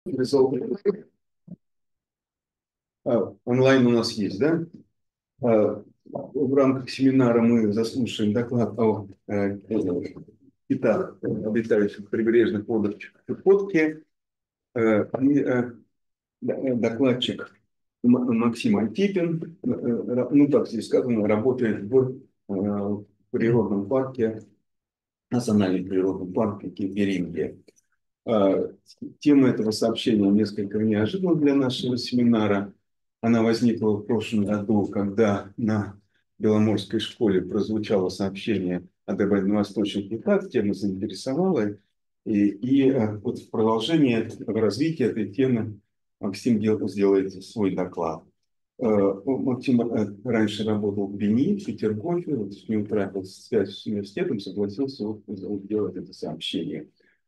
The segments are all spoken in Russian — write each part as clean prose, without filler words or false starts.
Онлайн у нас есть, да? В рамках семинара мы заслушаем доклад о китах, обитающих в прибрежных водах Чукотки. Докладчик Максим Антипин, ну так здесь сказано, работает в природном парке, национальном природном парке Кимберинге. Тема этого сообщения несколько неожиданна для нашего семинара. Она возникла в прошлом году, когда на Беломорской школе прозвучало сообщение о дальневосточных китах, тема заинтересовала. Вот в продолжение, в развитии этой темы Максим сделает свой доклад. Максим раньше работал в Бени, в Петергофе, вот не утратил связь с университетом, согласился сделать это сообщение.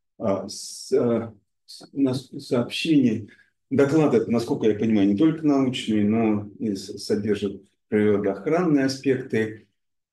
Сообщение, доклад, это, насколько я понимаю, не только научный, но и содержит природоохранные аспекты.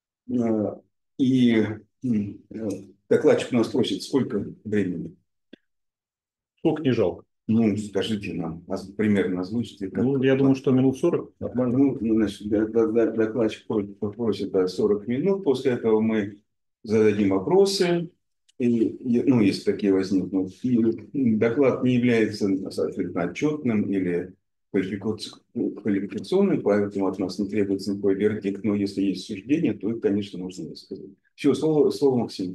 И докладчик у нас просит, сколько времени? Сколько не жалко? Ну, скажите нам, примерно озвучите. Ну, я думаю, что минут 40. Нормально. Ну, значит, докладчик попросит 40 минут. После этого мы зададим вопросы, ну, если такие возникнут. И доклад не является, соответственно, отчетным или квалификационным, поэтому от нас не требуется никакой вердикт. Но если есть суждение, то их, конечно, нужно высказать. Все, слово Максим.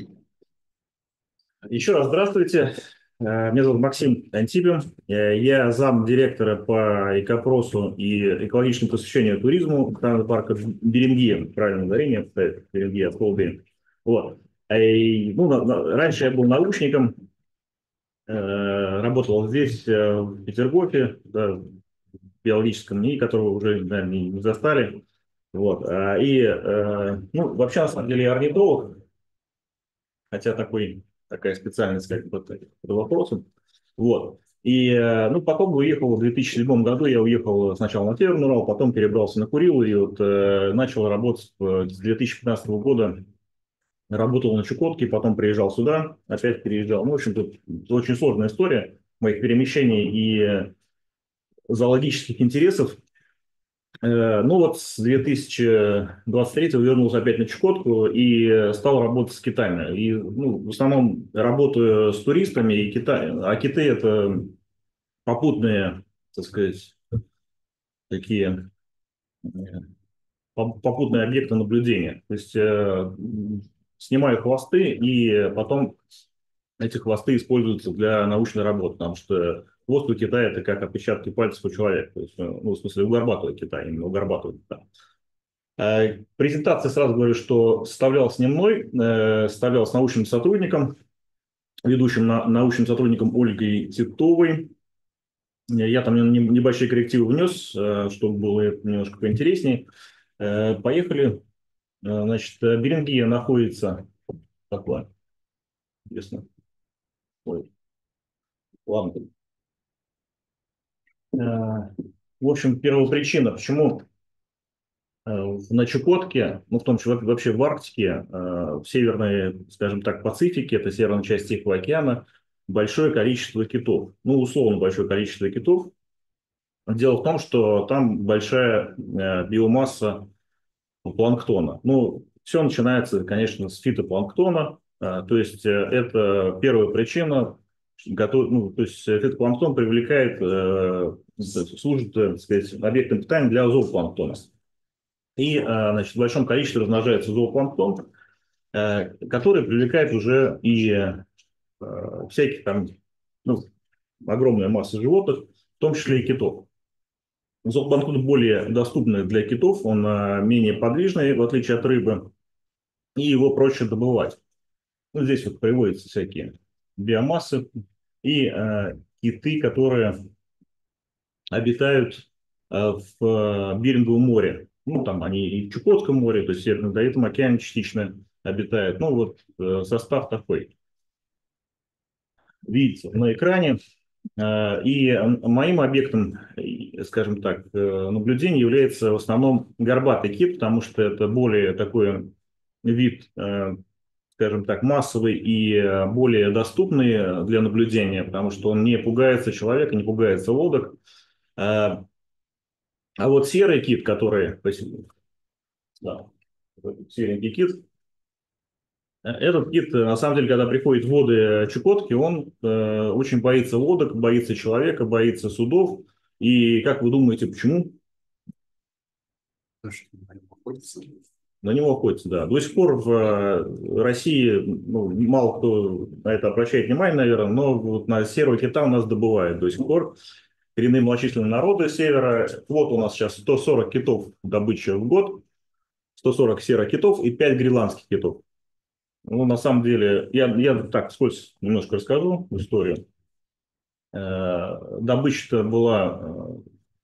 Еще раз здравствуйте. Меня зовут Максим Антипин. Я замдиректора по экопросу и экологическому просвещению туризму национального парка Берингия. Правильное ударение, Берингия, слово Беринг. Вот. Раньше я был научником, работал здесь, в Петергофе, да, в биологическом НИИ, которого уже, наверное, не застали. Вот. Вообще, на самом деле, я орнитолог, хотя такая специальность как бы под вопросом. Вот. Потом уехал в 2007 году, я уехал сначала на Северный Урал, потом перебрался на Курилы и начал работать с 2015 года. Работал на Чукотке, потом приезжал сюда, опять переезжал. Ну, в общем, тут очень сложная история моих перемещений и зоологических интересов. С 2023 вернулся опять на Чукотку и стал работать с китами. В основном работаю с туристами, а киты – это попутные, так сказать, такие э, попутные объекты наблюдения. То есть снимаю хвосты, и потом эти хвосты используются для научной работы, потому что хвост у китая – это как отпечатки пальцев у человека. То есть, в смысле, у горбатого кита, именно у горбатого кита. Презентация, сразу говорю, что составлялась не мной, составлялась научным сотрудником, ведущим научным сотрудником Ольгой Титовой. Я там небольшие коррективы внес, чтобы было немножко поинтереснее. Поехали. Значит, Берингия находится... Такое. Интересно. Ой. Ладно. В общем, первопричина, почему на Чукотке, ну, в том числе вообще в Арктике, в северной, скажем так, Пацифике, это северная часть Тихого океана, большое количество китов. Ну, условно, большое количество китов. Дело в том, что там большая биомасса планктона. Ну, все начинается, конечно, с фитопланктона. То есть это первая причина. То есть фитопланктон привлекает, служит, так сказать, объектом питания для зоопланктона. В большом количестве размножается зоопланктон, который привлекает уже и всяких там, ну, огромная масса животных, в том числе и китов. Зоопланктон более доступный для китов, он менее подвижный, в отличие от рыбы, и его проще добывать. Ну, здесь вот приводятся всякие биомассы и киты, которые обитают в Беринговом море. Ну, там они и в Чукотском море, то есть в Северном Ледовитом океане частично обитают. Ну, вот состав такой. Видите на экране. И моим объектом, скажем так, наблюдения является в основном горбатый кит, потому что это более такой вид, скажем скажем так, массовый и более доступный для наблюдения, потому что он не пугается человека, не пугается лодок. А вот серый кит, который, да, серенький кит, этот кит, на самом деле, когда приходит в воды Чукотки, он очень боится лодок, боится человека, боится судов. И как вы думаете, почему? На него охотятся, да. До сих пор в России, ну, мало кто на это обращает внимание, наверное, но вот на серого кита у нас добывают до сих пор. Коренные малочисленные народы севера. Вот у нас сейчас 140 китов добыча в год, 140 серокитов и 5 гренландских китов. Ну, на самом деле, я так вскользь немножко расскажу историю. Добыча-то была,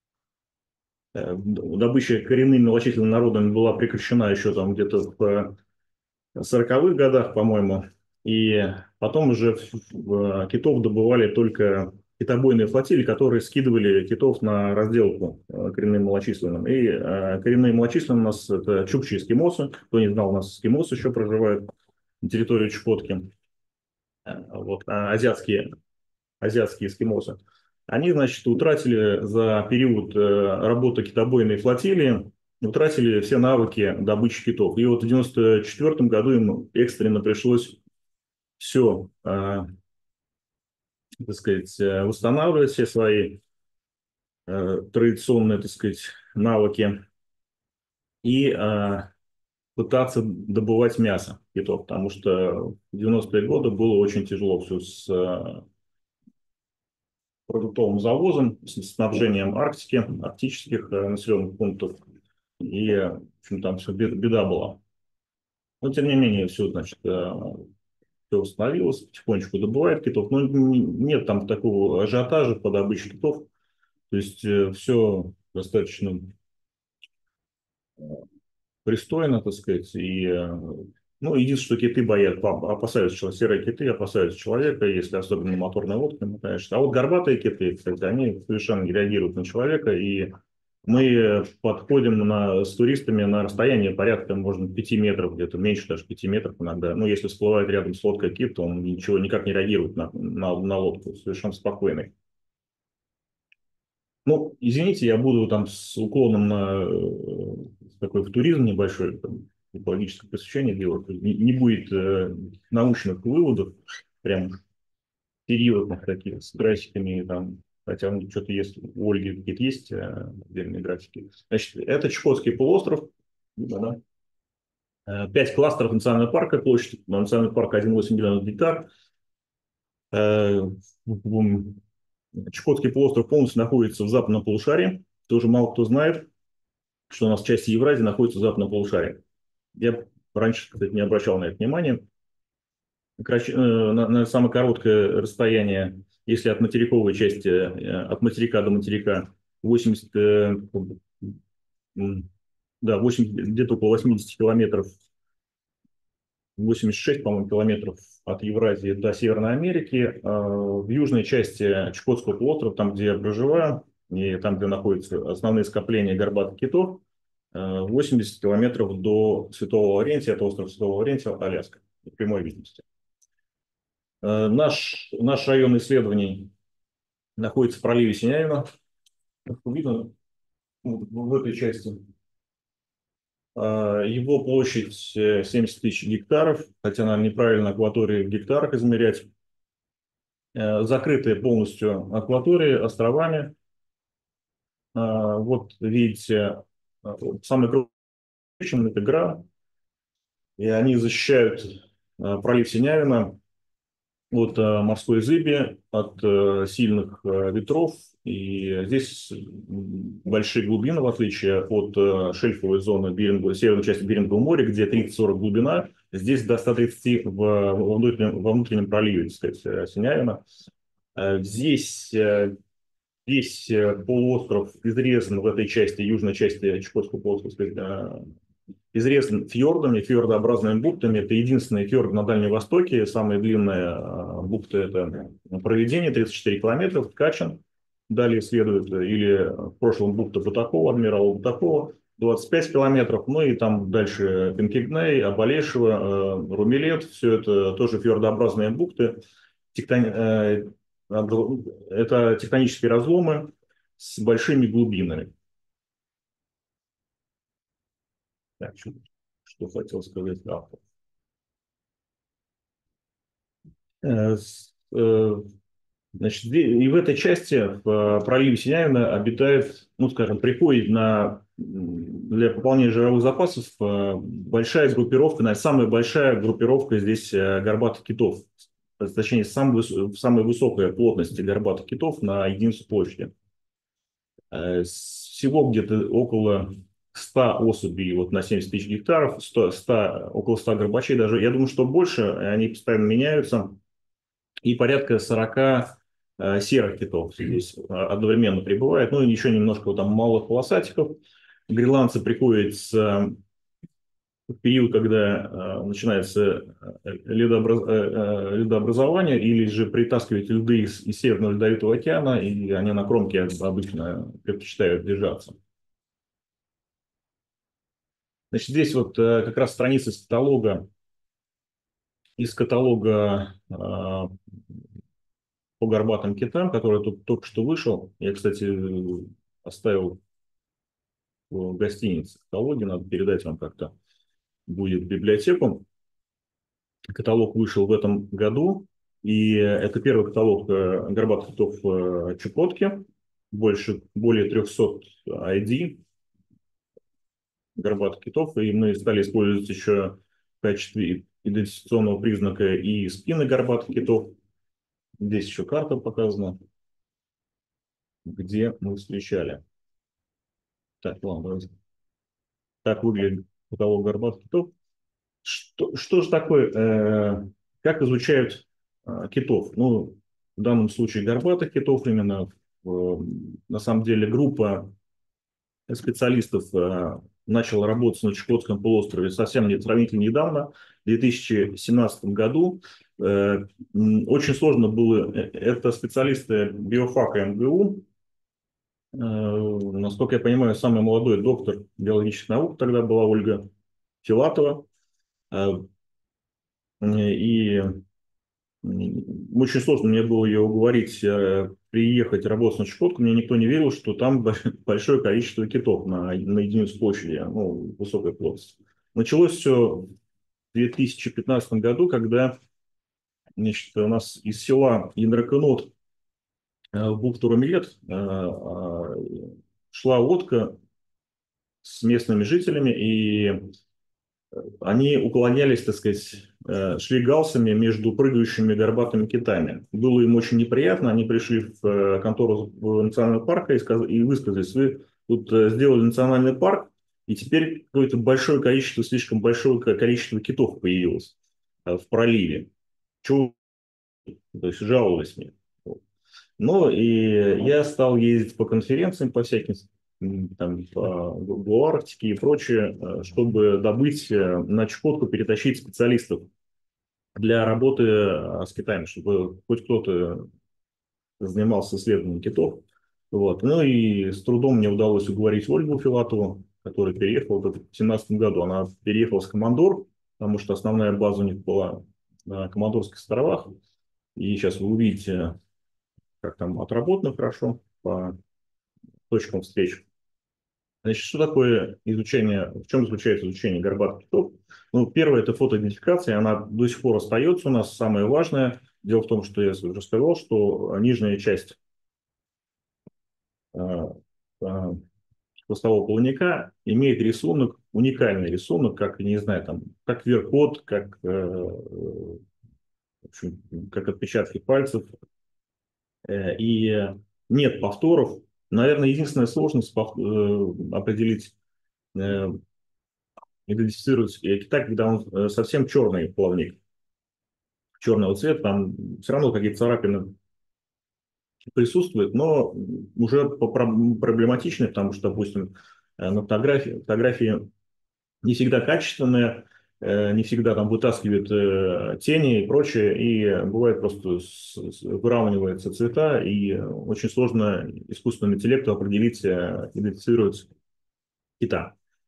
добыча коренными малочисленными народами была прекращена еще там где-то в 40-х годах, по-моему. И потом уже китов добывали только китобойные флотилии, которые скидывали китов на разделку коренным малочисленным. И коренные малочисленные у нас это чукчи эскимосы. Кто не знал, у нас эскимосы еще проживают на территории Чукотки. Вот, азиатские эскимосы. Они, значит, утратили за период работы китобойной флотилии, утратили все навыки добычи китов. И вот в 1994 году им экстренно пришлось все, так сказать, восстанавливать все свои традиционные, так сказать, навыки и пытаться добывать мясо китов, потому что в 90-е годы было очень тяжело все с продуктовым завозом, с снабжением Арктики, арктических населенных пунктов. И, в общем, там все беда была. Но, тем не менее, все, значит, все восстановилось, потихонечку добывает китов. Но нет там такого ажиотажа по добыче китов. То есть все достаточно пристойно, так сказать. И, ну, единственное, что киты опасаются, серые киты опасаются человека, если особенно моторная лодка, ну, конечно. А вот горбатые киты, кстати, они совершенно не реагируют на человека. И мы подходим с туристами на расстояние порядка, можно, 5 метров, где-то меньше даже 5 метров иногда. Ну, если всплывает рядом с лодкой кит, то он ничего никак не реагирует на лодку, совершенно спокойный. Ну, извините, я буду там с уклоном на такой в туризм небольшой, там, экологическое посвящение делать. Не будет научных выводов, прям периодных таких, с графиками, там, хотя ну, что-то есть, у Ольги какие-то есть отдельные графики. Значит, это Чукотский полуостров, да, 5 кластеров национального парка, площадь национального парка 1,8 миллиона гектар. Чукотский полуостров полностью находится в западном полушарии. Тоже мало кто знает, что у нас часть Евразии находится в западном полушарии. Я раньше, кстати, не обращал на это внимания. На самое короткое расстояние, если от материковой части, от материка до материка, 80, да, 80, где-то около 80 километров, 86, по-моему, километров от Евразии до Северной Америки. В южной части Чукотского полуострова, там, где я проживаю, и там, где находятся основные скопления горбатых китов, 80 километров до Святого Лаврентия, это остров Святого Лаврентия, Аляска, в прямой видимости. Наш район исследований находится в проливе Синяева. Видно в этой части. Его площадь 70 тысяч гектаров, хотя, наверное, неправильно акватории в гектарах измерять. Закрытые полностью акватории островами. Вот видите, самый крупный это Гра, и они защищают пролив Синявина от морской зыби, от сильных ветров. И здесь большие глубины, в отличие от шельфовой зоны северной части Берингового моря, где 30-40 глубина. Здесь до 130 во внутреннем проливе, так сказать, Синявина. Здесь весь полуостров изрезан в этой части, южной части Чукотского полуострова, изрезан фьордами, фьордообразными бухтами. Это единственный фьорд на Дальнем Востоке. Самая длинная бухта – это Провидение, 34 километра, Ткачин. Далее следует или в прошлом бухта Бутакова, адмирала Бутакова. 25 километров, ну и там дальше Пинкигней, Абалешево, Румилет, все это тоже фьордообразные бухты. Это тектонические разломы с большими глубинами. Так, что хотел сказать автор. Значит, и в этой части, в проливе Синявина, обитает, ну, скажем, приходит для пополнения жировых запасов большая группировка, наверное, самая большая группировка здесь горбатых китов. Точнее, самая высокая плотность горбатых китов на единицу площади. Всего где-то около 100 особей вот, на 70 тысяч гектаров, около 100 горбачей даже. Я думаю, что больше, они постоянно меняются. И порядка 40 серых китов здесь одновременно прибывает. Ну и еще немножко вот, там малых полосатиков. Гренландцы приходят в период, когда начинается ледообразование, или же притаскивают льды из Северного Ледовитого океана, и они на кромке обычно предпочитают держаться. Значит, здесь вот как раз страница из каталога по горбатым китам, который тут только что вышел. Я, кстати, оставил в гостинице каталоги, надо передать вам как-то будет в библиотеку. Каталог вышел в этом году, и это первый каталог горбатых китов Чукотки, более 300 ID горбатых китов, и мы стали использовать еще в качестве идентификационного признака и спины горбатых китов. Здесь еще карта показана, где мы встречали. Так, ладно, так выглядит каталог горбатых китов. Что же такое, как изучают китов? Ну, в данном случае горбатых китов именно. На самом деле группа специалистов начала работать на Чукотском полуострове сравнительно недавно, в 2017 году. Очень сложно было, это специалисты биофака МГУ, насколько я понимаю, самый молодой доктор биологических наук тогда была Ольга Филатова. И очень сложно мне было ее уговорить приехать работать на Чукотку. Мне никто не верил, что там большое количество китов на единицу площади, ну, высокая плотность. Началось все в 2015 году, когда, значит, у нас из села Индраконот в бухту Румилет шла лодка с местными жителями, и они уклонялись, так сказать, шли галсами между прыгающими горбатыми китами. Было им очень неприятно, они пришли в контору национального парка и высказались: вы тут сделали национальный парк, и теперь какое-то большое количество, слишком большое количество китов появилось в проливе. Чего? То есть жаловались мне. Ну, и я стал ездить по конференциям, по всяким, там, по Арктике и прочее, чтобы добыть на Чукотку, перетащить специалистов для работы с Китаем, чтобы хоть кто-то занимался исследованием китов. Вот. Ну и с трудом мне удалось уговорить Ольгу Филатову, которая переехала в 2017 году. Она переехала с Командор, потому что основная база у них была на Командорских островах. И сейчас вы увидите, как там отработано хорошо по точкам встреч. Значит, что такое изучение, в чем заключается изучение горбатых китов? Ну, первое – это фотоидентификация, она до сих пор остается у нас, самое важное. Дело в том, что я уже сказал, что нижняя часть хвостового плавника имеет рисунок, уникальный рисунок, как, не знаю, там, как QR-код, в общем, как отпечатки пальцев. И нет повторов. Наверное, единственная сложность определить, идентифицировать кита, когда он совсем черный плавник, черного цвета, там все равно какие-то царапины присутствуют, но уже проблематичны, потому что, допустим, на фотографии не всегда качественные, не всегда там вытаскивают тени и прочее, и бывает просто выравниваются цвета, и очень сложно искусственному интеллекту определить, идентифицировать кита.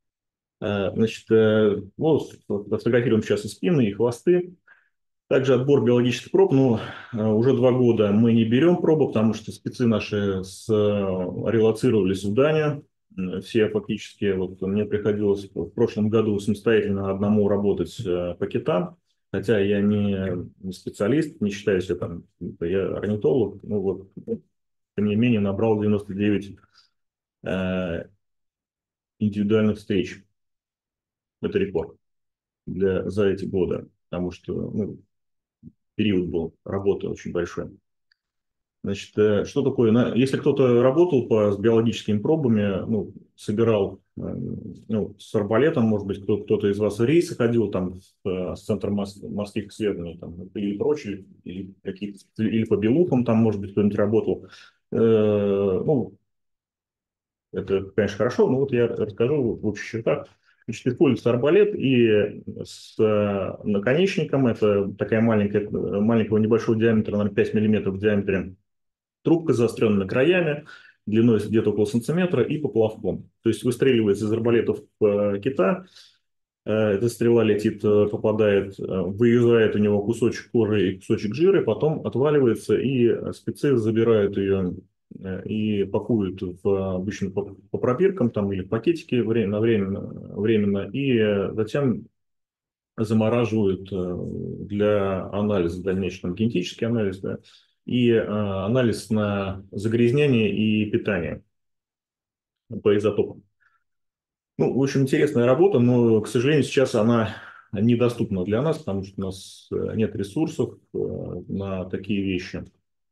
Значит, ну, фотографируем сейчас и спины, и хвосты. Также отбор биологических проб, ну, уже 2 года мы не берем пробы, потому что спецы наши релоцировались в Данию. Все фактически, вот мне приходилось в прошлом году самостоятельно одному работать по китам, хотя я не специалист, не считаю себя там, я орнитолог, ну вот, тем не менее набрал 99 э, индивидуальных встреч. Это рекорд за эти годы, потому что ну, период был работы очень большой. Значит, что такое? Если кто-то работал с биологическими пробами, ну, собирал ну, с арбалетом, может быть, кто-то из вас в рейсы ходил там с Центром морских исследований там, или прочее, или по белухам там, может быть, кто-нибудь работал. Ну, это, конечно, хорошо, но вот я расскажу в общих чертах. Значит, используется арбалет и с наконечником, это такая маленького небольшого диаметра, наверное, 5 миллиметров в диаметре, трубка с заостренными краями, длиной где-то около сантиметра и поплавком. То есть выстреливается из арбалетов кита, эта стрела летит, попадает, вырезает у него кусочек кожи и кусочек жира, потом отваливается, и спецы забирают ее и пакуют обычно по пробиркам там, или в пакетики временно, и затем замораживают для анализа дальнейшего, генетический анализ, да, и анализ на загрязнение и питание по изотопам. Ну, в общем, интересная работа, но, к сожалению, сейчас она недоступна для нас, потому что у нас нет ресурсов на такие вещи.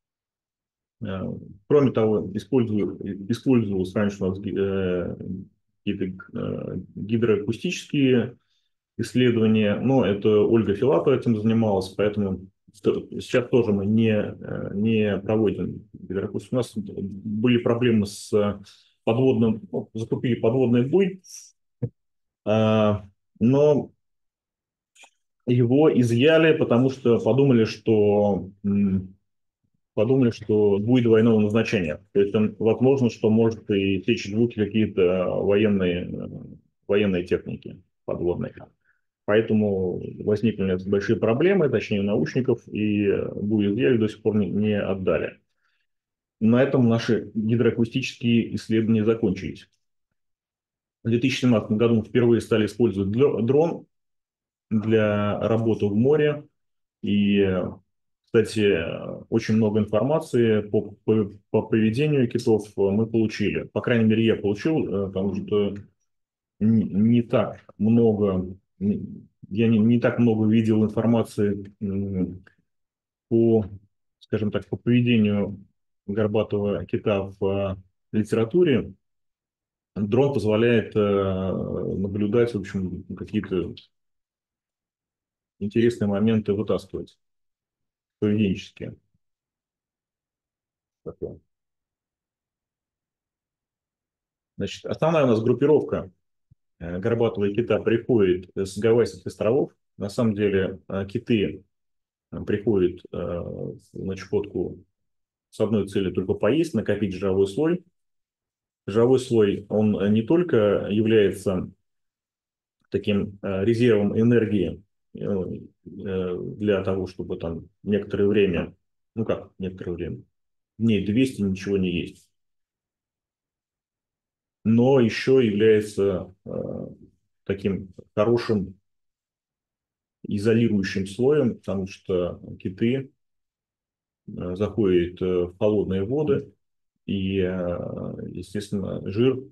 Кроме того, использовалось раньше у нас какие-то гидроакустические исследования, но это Ольга Филатова этим занималась, поэтому сейчас тоже мы не проводим гидроакустику. У нас были проблемы с подводным, ну, закупили подводный буй, но его изъяли, потому что подумали, что будет двойного назначения. То есть возможно, что может и течь в звуки какие-то военные техники подводные. Поэтому возникли у нас большие проблемы, точнее у научников, и буй изъяли до сих пор не отдали. На этом наши гидроакустические исследования закончились. В 2017 году мы впервые стали использовать дрон для работы в море. И, кстати, очень много информации по поведению китов мы получили. По крайней мере, я получил, потому что не так много, я не так много видел информации по, скажем так, по поведению горбатого кита в литературе. Дрон позволяет наблюдать, в общем, какие-то интересные моменты вытаскивать поведенческие. Такое. Значит, основная у нас группировка горбатого кита приходит с Гавайских островов. На самом деле киты приходят на Чукотку с одной целью только поесть, накопить жировой слой. Жировой слой, он не только является таким резервом энергии для того, чтобы там некоторое время, ну как некоторое время, дней 200 ничего не есть, но еще является таким хорошим изолирующим слоем, потому что киты заходят в холодные воды, и, естественно, жир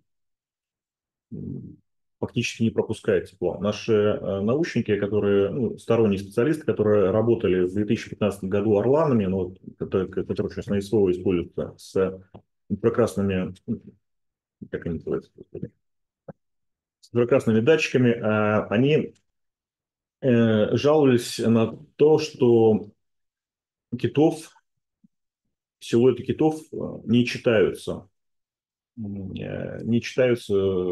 фактически не пропускает тепло. Наши научники, которые, ну, сторонние специалисты, которые работали в 2015 году орланами, ну, которые сейчас на СВО используются, с инфракрасными, как они называются, с инфракрасными датчиками, они жаловались на то, что силуэты китов не читаются. Не читаются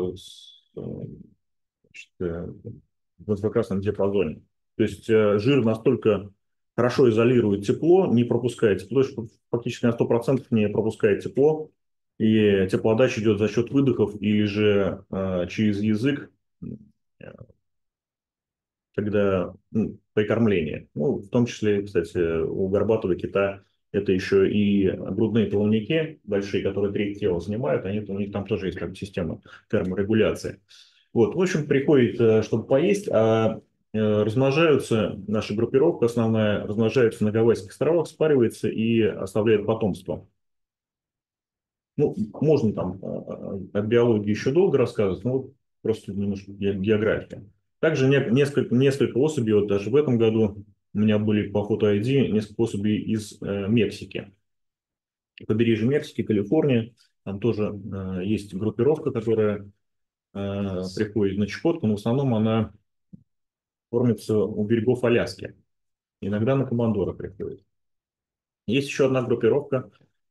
значит, в инфракрасном диапазоне. То есть жир настолько хорошо изолирует тепло, не пропускает тепло, что фактически на 100% не пропускает тепло, и теплоотдача идет за счет выдохов или же через язык когда прикормление. Ну, в том числе, кстати, у горбатого кита это еще и грудные плавники большие, которые треть тела занимают, у них там тоже есть как бы система терморегуляции. Вот, в общем, приходит, чтобы поесть, размножаются, наша группировка основная размножается на Гавайских островах, спаривается и оставляет потомство. Ну, можно там от биологии еще долго рассказывать, но вот просто немножко география. Также несколько особей, вот даже в этом году у меня были по фото ID несколько особей из Мексики. Побережье Мексики, Калифорния, там тоже есть группировка, которая приходит на Чукотку, но в основном она кормится у берегов Аляски. Иногда на Командора приходит. Есть еще одна группировка,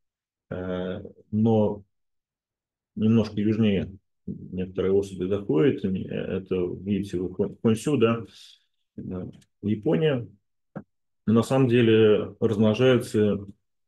но немножко южнее некоторые особи заходят. Это, видите, Хонсю, да, Япония. Но на самом деле размножаются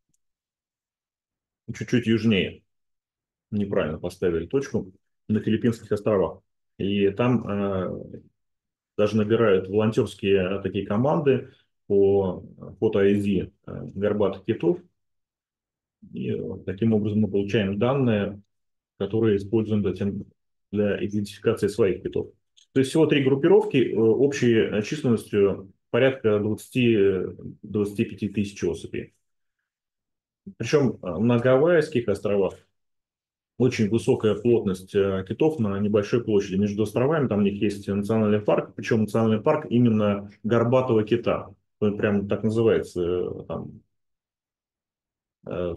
чуть-чуть южнее. Неправильно поставили точку. На Филиппинских островах. И там даже набирают волонтерские такие команды по фото-ID горбатых китов. И таким образом мы получаем данные, которые используем затем для идентификации своих китов. То есть всего три группировки общей численностью порядка 20-25 тысяч особей. Причем на Гавайских островах очень высокая плотность китов на небольшой площади. Между островами там у них есть национальный парк, причем национальный парк именно горбатого кита. Он прям так называется, там, э,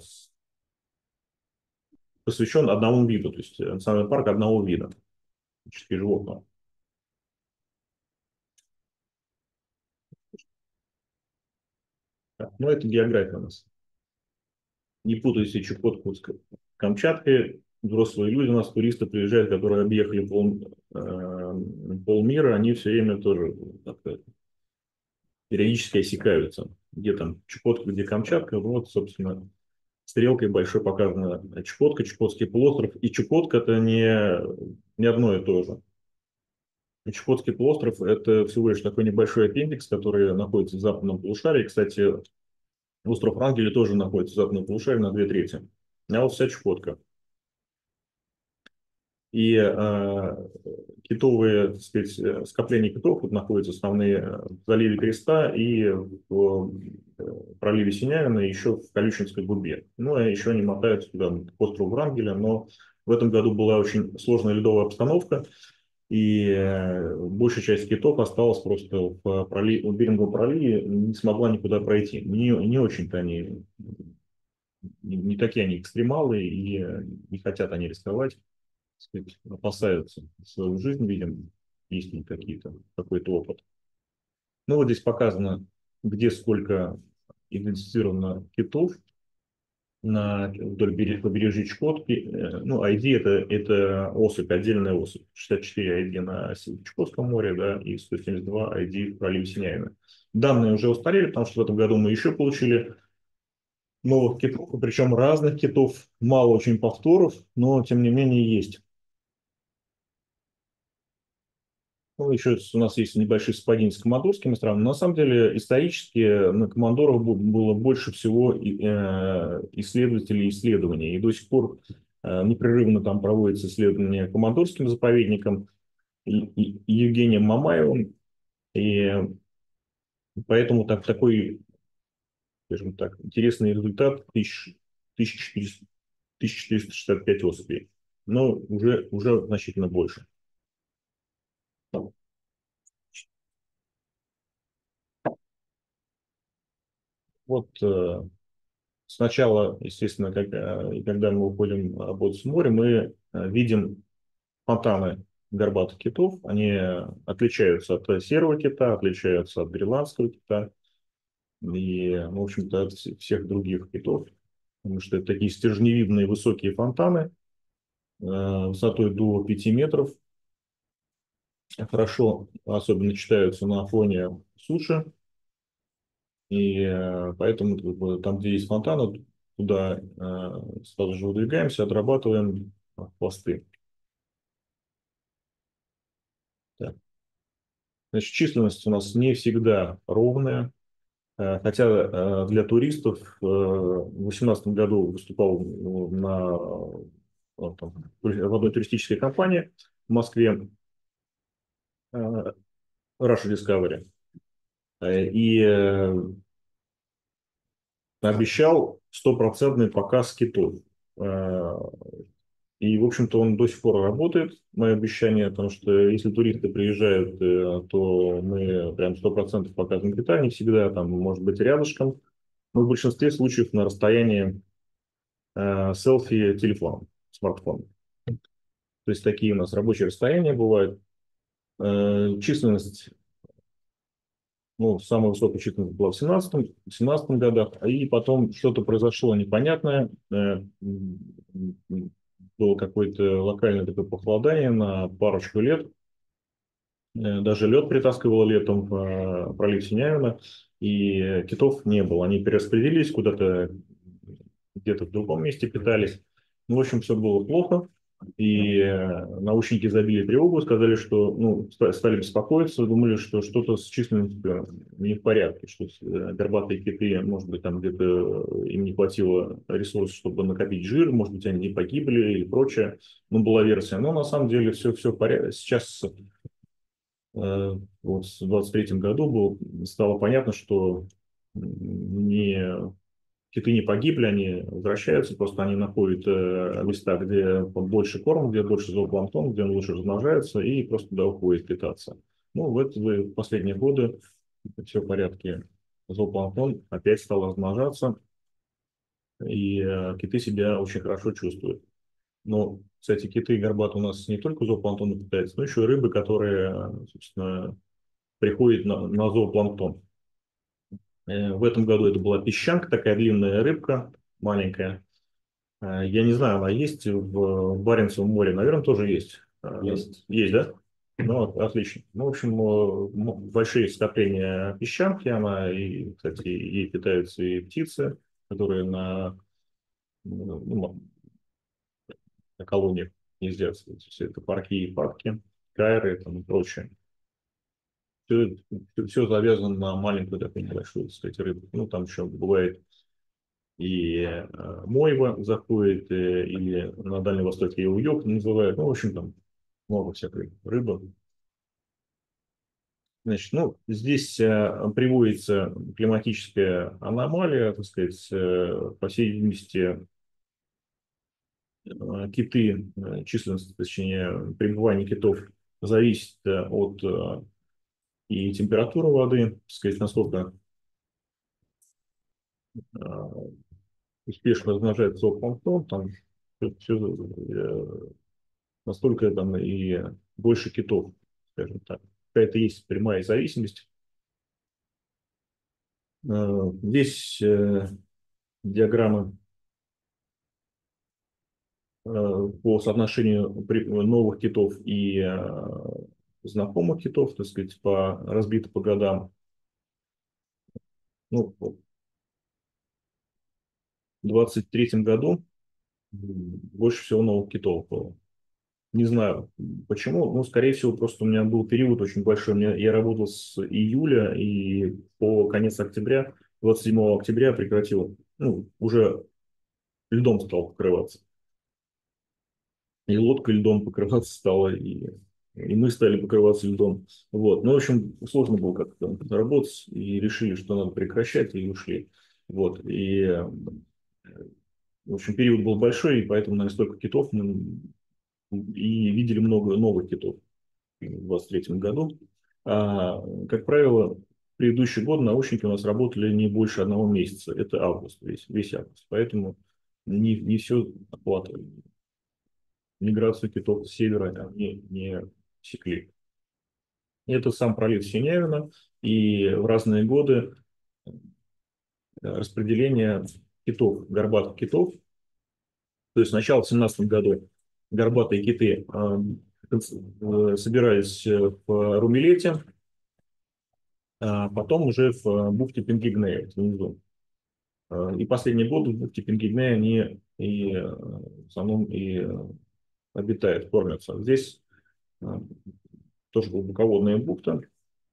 посвящен одному виду, то есть национальный парк одного вида животного. Так, ну, это география у нас. Не путайте Чукотку с Камчаткой. Взрослые люди у нас, туристы приезжают, которые объехали полмира, они все время тоже периодически осекаются. Где там Чукотка, где Камчатка, вот, собственно, стрелкой большой показана Чукотка, Чукотский полуостров. И Чукотка это не одно и то же. И Чукотский полуостров это всего лишь такой небольшой аппендикс, который находится в западном полушарии. Кстати, остров Врангеля тоже находится в западном полушарии на 2/3. А вот вся Чукотка. И китовые, так сказать, скопления китов вот находятся основные в заливе Креста и в проливе Синявина, и еще в Колючинской губе. Ну, а еще они мотаются туда, к острову Врангеля, но в этом году была очень сложная ледовая обстановка, и большая часть китов осталась просто в Беринговом проливе, не смогла никуда пройти. Не очень-то они, не такие они экстремалы, и не хотят они рисковать, сказать, опасаются свою жизнь, видимо, есть ли какой-то опыт. Ну, вот здесь показано, где сколько идентифицировано китов вдоль побережья Чукотки. Ну, ID это особь, отдельная особь. 64 ID на Чукотском море, да, и 172 ID в проливе Синяина. Данные уже устарели, потому что в этом году мы еще получили новых китов, причем разных китов, мало очень повторов, но тем не менее есть. Ну, еще у нас есть небольшие совпадения с Командорскими островами. Но на самом деле исторически на Командорах было больше всего исследователей и исследований. И до сих пор непрерывно там проводятся исследования Командорским заповедником и Евгением Мамаевым. И поэтому такой, скажем так, интересный результат 1465 особей. Но уже значительно больше. Вот сначала, естественно, когда мы уходим работать в море, мы видим фонтаны горбатых китов. Они отличаются от серого кита, отличаются от гренландского кита и, в общем-то, от всех других китов. Потому что это такие стержневидные высокие фонтаны высотой до 5 метров. Хорошо особенно читаются на фоне суши. И поэтому там, где есть фонтаны, туда сразу же выдвигаемся, отрабатываем пласты. Так. Значит, численность у нас не всегда ровная. Хотя для туристов в 2018 году выступал в одной туристической компании в Москве, Russia Discovery, и обещал стопроцентный показ китов. Э, И, в общем-то, он до сих пор работает, мое обещание, потому что если туристы приезжают, то мы прям 100% показываем кита, не всегда, там, может быть, рядышком, но в большинстве случаев на расстоянии селфи телефоном, смартфоном. То есть такие у нас рабочие расстояния бывают. Численность, ну, самая высокая численность была в 17 годах, и потом что-то произошло непонятное. Было какое-то локальное такое похолодание на парочку лет. Даже лед притаскивало летом в пролив Синявина, и китов не было. Они перераспределились куда-то, где-то в другом месте питались. Ну, в общем, все было плохо. И научники забили тревогу, сказали, что, ну, стали беспокоиться, думали, что что-то с численностью не в порядке, что горбатые киты, может быть, там где-то им не хватило ресурсов, чтобы накопить жир, может быть, они не погибли или прочее. Ну, была версия. Но на самом деле все в порядке. Сейчас вот в 23-м году стало понятно, что не, киты не погибли, они возвращаются, просто они находят места, где больше корма, где больше зоопланктона, где он лучше размножается, и просто туда уходит питаться. Ну, в последние годы все в порядке. Зоопланктон опять стал размножаться, и киты себя очень хорошо чувствуют. Но, кстати, киты и горбат у нас не только зоопланктоном питаются, но еще и рыбы, которые, собственно, приходит на зоопланктон. В этом году это была песчанка, такая длинная рыбка, маленькая. Я не знаю, она есть в Баренцевом море, наверное, тоже есть. Есть. Есть, да? Ну, вот, отлично. Ну, в общем, большие скопления песчанки, она, и, кстати, ей питаются и птицы, которые ну, на колониях ездят. Все это парки и парки, кайры там, и прочее. Все завязано на маленькую такую небольшую, так сказать, рыбу. Ну, там еще бывает и мойва заходит, и на Дальнем Востоке ее уёк называют. Ну, в общем, там много всякой рыбы. Значит, ну, здесь приводится климатическая аномалия, так сказать, по всей видимости, киты, численность, точнее, пребывание китов зависит от и температуры воды, так сказать, насколько успешно размножается зоопланктон, там все, настолько там и больше китов, скажем так. Какая-то есть прямая зависимость. Здесь диаграмма по соотношению новых китов и знакомых китов, так сказать, разбиты по годам. Ну, в 23-м году больше всего новых китов было. Не знаю почему, но, скорее всего, просто у меня был период очень большой. Я работал с июля и по конец октября, 27 октября прекратил, ну, уже льдом стал покрываться. И лодка льдом покрываться стала, и мы стали покрываться льдом. Вот. Ну, в общем, сложно было как-то работать, и решили, что надо прекращать, и ушли. Вот. В общем, период был большой, и поэтому, наверное, столько китов и видели много новых китов в 23 году. Как правило, в предыдущий год научники у нас работали не больше 1 месяца. Это август, весь август. Поэтому не все охватывали. Миграцию китов с севера они не секли. Это сам пролив Синявина, и в разные годы распределение китов, горбатых китов. То есть сначала в 17 году горбатые киты собирались в Румилете, а потом уже в бухте Пингигнея внизу. И последние годы в бухте Пингигнея они в основном и обитают, кормятся. Здесь тоже глубоководная бухта.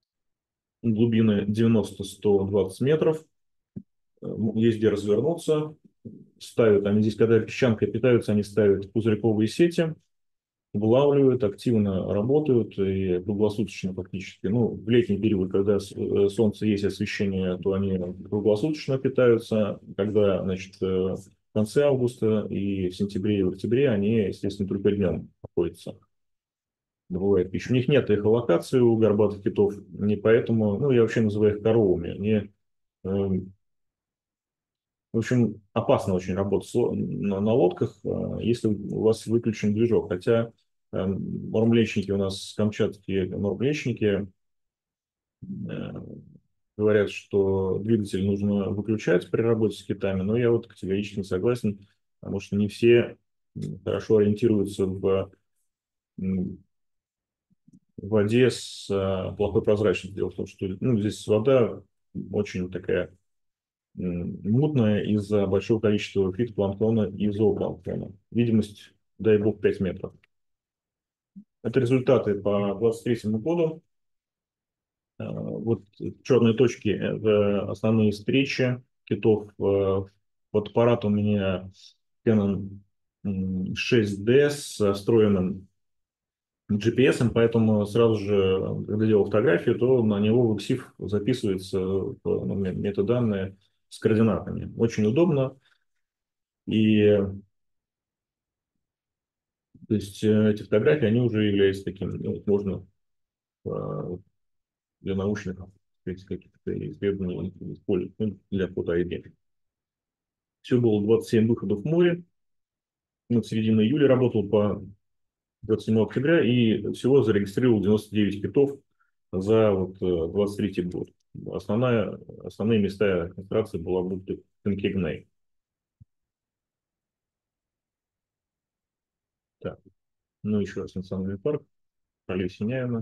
глубины 90-120 метров. Есть где развернуться. Ставят, они здесь, когда песчанкой питаются, они ставят пузырьковые сети, вылавливают, активно работают и круглосуточно фактически. Ну, в летний период, когда солнце есть освещение, то они круглосуточно питаются. Когда, значит, в конце августа и в сентябре и в октябре они, естественно, только днем находятся. Добывают пищу. У них нет эхолокации у горбатых китов, не поэтому, ну, я вообще называю их коровами. Они, в общем, опасно очень работать на лодках, если у вас выключен движок. Хотя мормлечники у нас, камчатские мормлечники, э, говорят, что двигатель нужно выключать при работе с китами, но я вот категорически не согласен, потому что не все хорошо ориентируются м, в воде с плохой прозрачностью. Дело в том, что ну, здесь вода очень такая мутная из-за большого количества фитопланктона и зоопланктона. Видимость, дай бог, 5 метров. Это результаты по 23 году. Вот черные точки – это основные встречи китов. Вот аппарат у меня Canon 6D с встроенным GPS, поэтому сразу же, когда делал фотографию, то на него в EXIF записывается ну, метаданные с координатами. Очень удобно. И то есть эти фотографии, они уже являются таким, ну, можно для научных каких-то исследований использовать, ну, для фото-ID. Все было 27 выходов в море. Ну, в середине июля работал по 27 октября и всего зарегистрировал 99 китов за вот 23 год. Основные места концентрации была бухта Пенкегней. Так, ну еще раз национальный парк, пролив Синяева.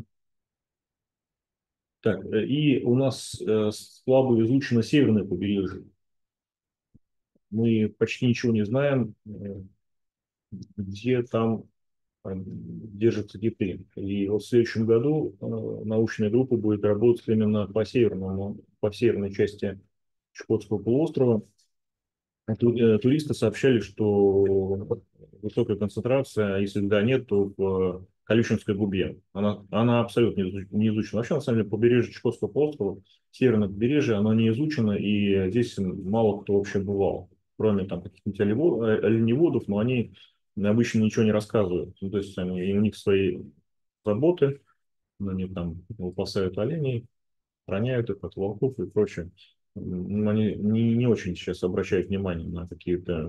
Так, и у нас слабо изучено северное побережье. Мы почти ничего не знаем, где там держатся киты. И вот в следующем году научная группа будет работать именно по северной части Чукотского полуострова. Туристы сообщали, что высокая концентрация, если да нет, то в Калючинской губе. Она абсолютно не изучена. Вообще, на самом деле, побережье Чукотского полуострова, северное побережье, оно не изучено, и здесь мало кто вообще бывал. Кроме там каких-нибудь оленеводов, но они обычно ничего не рассказывают. Ну, то есть у них свои заботы, они там выпасают оленей, охраняют их от волков и прочее. Они не очень сейчас обращают внимание на какие-то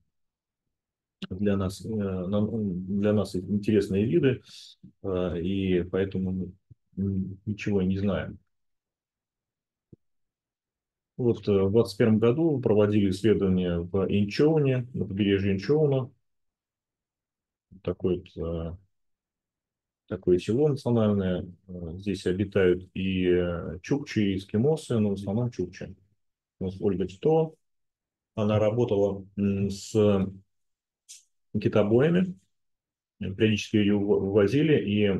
для нас интересные виды, и поэтому мы ничего не знаем. Вот в 2021 году проводили исследования в Инчоуне, на побережье Инчоуна, такой, такое село национальное. Здесь обитают и чукчи, и эскимосы, но в основном чукчи. У нас Ольга Тito, она работала с китобоями, периодически ее вывозили,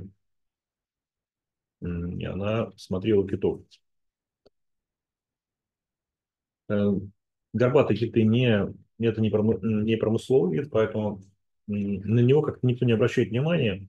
и она смотрела китов. Э, Горбатые киты это не промысловый вид, поэтому на него как-то никто не обращает внимания.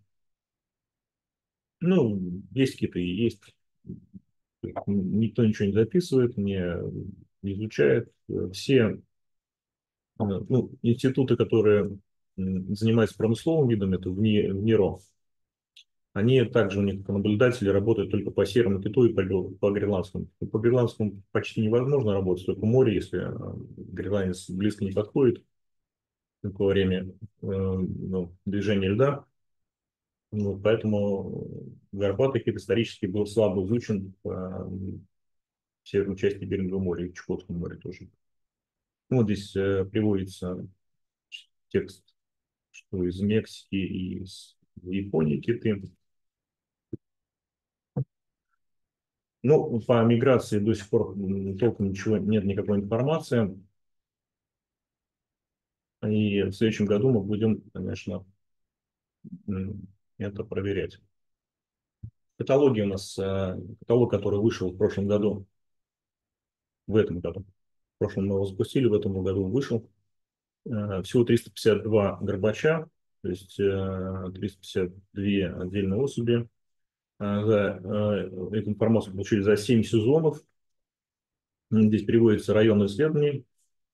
Ну, есть киты и есть. Никто ничего не записывает, не изучает. Все ну, институты, которые занимаются промысловым видом, это в НИРО. Они также, у них как наблюдатели, работают только по серому киту и по гренландскому. По гренландскому почти невозможно работать, только в море, если гренландец близко не подходит во время ну, движения льда. Ну, поэтому горбатый кит исторически был слабо изучен в северной части Берингового моря и в Чукотском море тоже. Ну, вот здесь приводится текст, что из Мексики и из Японии киты. Ну, по миграции до сих пор толком ничего, нет никакой информации. И в следующем году мы будем, конечно, это проверять. каталоге у нас каталог, который вышел в прошлом году, в этом году. В прошлом мы его запустили, в этом году вышел. Всего 352 Горбача, то есть 352 отдельные особи. Эту информацию получили за 7 сезонов. Здесь приводится район исследований.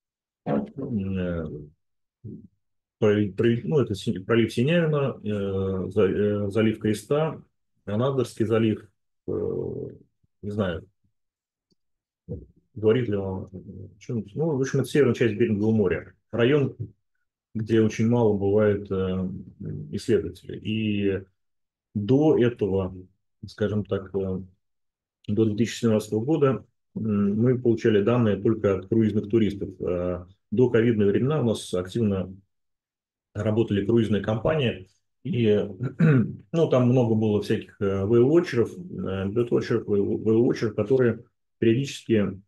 Ну, это пролив Синявина, залив Креста, Гранадерский залив, не знаю, говорит ли он о чем-нибудь. Ну, в общем, это северная часть Берингового моря. Район, где очень мало бывает исследователей. И до этого, скажем так, до 2017 года мы получали данные только от круизных туристов. До ковидных времена у нас активно работали круизные компании, и ну, там много было всяких whale-watcher'ов, whale-watcher'ов, которые периодически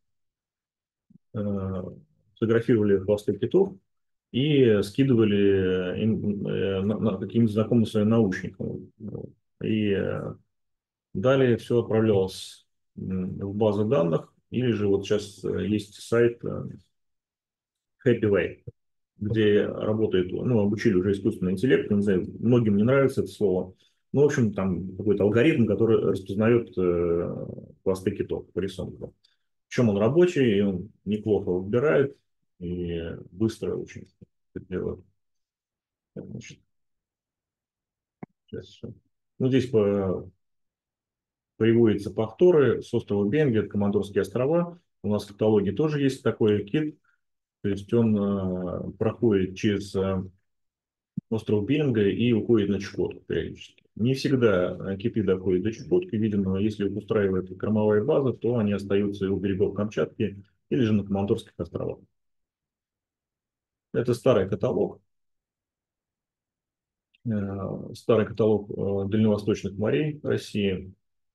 фотографировали хвосты китов и скидывали им, на каким-то знакомым своим научникам. И далее все отправлялось в базу данных, или же вот сейчас есть сайт Happy Way, где работает, ну, обучили уже искусственный интеллект, не знаю, многим не нравится это слово, ну, в общем, там какой-то алгоритм, который распознает хвосты китов по рисунку. Причем он рабочий, и он неплохо выбирает, и быстро очень это делает. Значит, сейчас. Ну, здесь приводятся повторы с острова Бенгер, Командорские острова. У нас в каталоге тоже есть такой кит, то есть он проходит через остров Беринга и уходит на Чукотку периодически. Не всегда киты доходят до Чукотки, видимо, если их устраивает кормовая база, то они остаются у берегов Камчатки или же на Командорских островах. Это старый каталог дальневосточных морей России.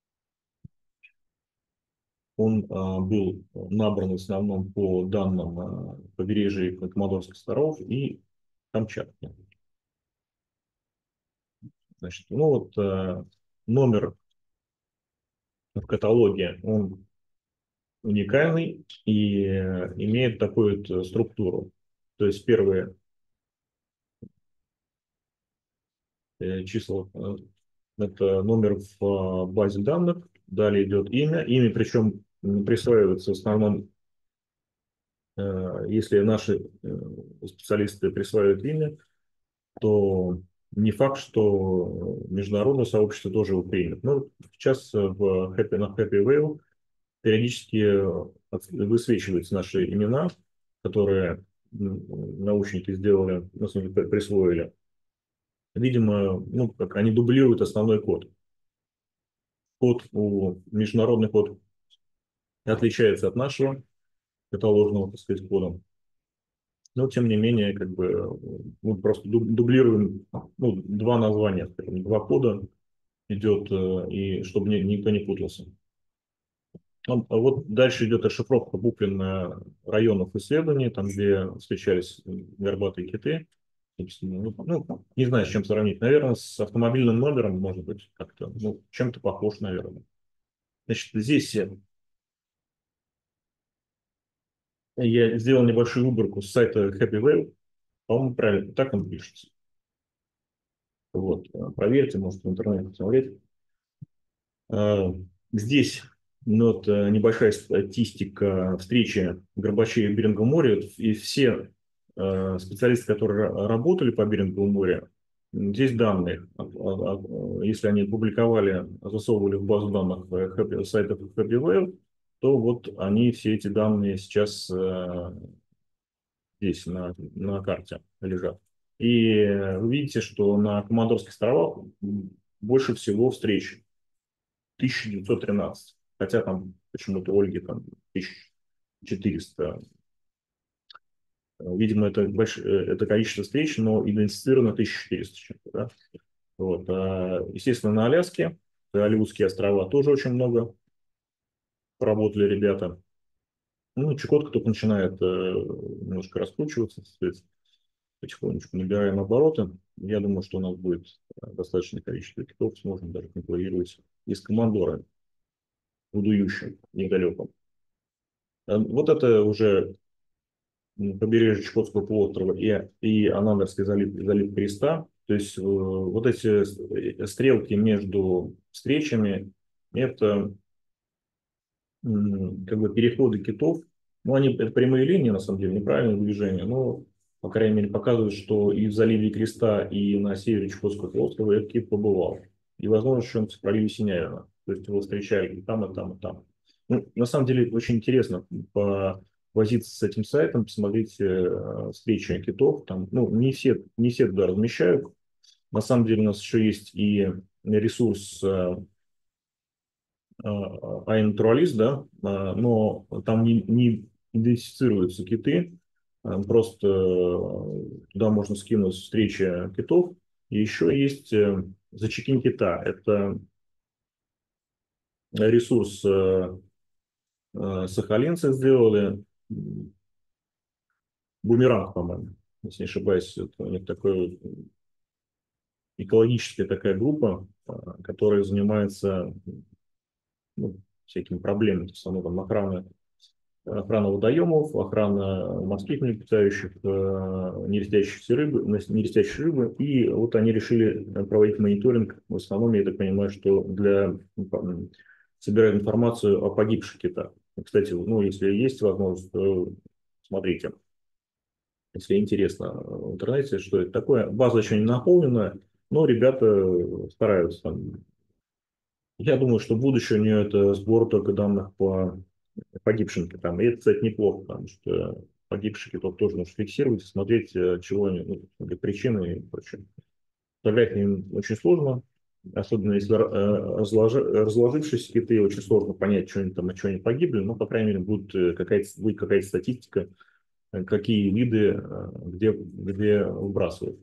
Он был набран в основном по данным побережья Командорских островов и Камчатки. Значит, ну вот номер в каталоге, он уникальный и имеет такую вот структуру. То есть первые числа это номер в базе данных, далее идет имя. Имя причем присваивается в основном, если наши специалисты присваивают имя, то не факт, что международное сообщество тоже его примет. Но сейчас на Happy Whale периодически высвечиваются наши имена, которые научники сделали, ну, присвоили. Видимо, ну, как они дублируют основной код. Международный код отличается от нашего каталожного, так сказать, кода. Но, тем не менее, как бы, мы просто дублируем, ну, два названия, скажем, два кода идет, и чтобы никто не путался. Вот дальше идет расшифровка буквен районов исследований, там, где встречались горбатые киты. Собственно, ну, не знаю, с чем сравнить. Наверное, с автомобильным номером, может быть, как-то, ну, чем-то похож, наверное. Значит, здесь я сделал небольшую выборку с сайта Happy Whale. По-моему, правильно, так он пишется. Вот, проверьте, может, в интернете посмотреть. Здесь ну, вот, небольшая статистика встречи Горбачей в Беринговом море. И все специалисты, которые работали по Беринговому морю, здесь данные. Если они публиковали, засовывали в базу данных сайтов Happy Whale, то вот они все эти данные сейчас здесь на карте лежат. И вы видите, что на Командорских островах больше всего встреч. 1913. Хотя там почему-то Ольги там 1400. Видимо, это количество встреч, но идентифицировано 1400. Да? Вот. Естественно, на Аляске, Алиутские острова тоже очень много поработали ребята. Ну, Чукотка только начинает немножко раскручиваться, потихонечку набираем обороты. Я думаю, что у нас будет достаточное количество китов, сможем даже конкурировать из Командора, Удующем, недалеко. Вот это уже побережье Чукотского полуострова и Анадырский залив Креста. То есть вот эти стрелки между встречами, это как бы переходы китов. Ну, они это прямые линии, на самом деле, неправильное движение, но, по крайней мере, показывают, что и в заливе Креста, и на севере Чукотского полуострова этот кит побывал. И, возможно, что он в проливе Синявина. То есть его встречали и там, и там, и там. Ну, на самом деле, очень интересно повозиться с этим сайтом, посмотреть встречи китов. Там, ну, не все туда размещают. На самом деле, у нас еще есть и ресурс iNaturalist, да, но там не идентифицируются киты, просто туда можно скинуть встречи китов. И еще есть зачекин кита. Это ресурс сахалинцы сделали, бумеранг, по-моему, если не ошибаюсь. Это у них такой экологическая такая группа, которая занимается ну, всякими проблемами, то есть, там, охрана водоемов, охрана морских млекопитающих, нерестящей рыбы. И вот они решили проводить мониторинг. В основном, я так понимаю, что собирать информацию о погибших китах. Кстати, ну, если есть возможность, то смотрите. Если интересно в интернете, что это такое. База еще не наполнена, но ребята стараются там. Я думаю, что будущее у нее это сбор только данных по погибшим китам. И это, кстати, неплохо, потому что погибших китов тоже нужно фиксировать, смотреть, чего они, ну, причины и прочее. Фотографии очень сложно, особенно если разложившиеся киты, очень сложно понять, что они там, от чего они погибли, но, по крайней мере, будет какая-то статистика, какие виды где выбрасывают.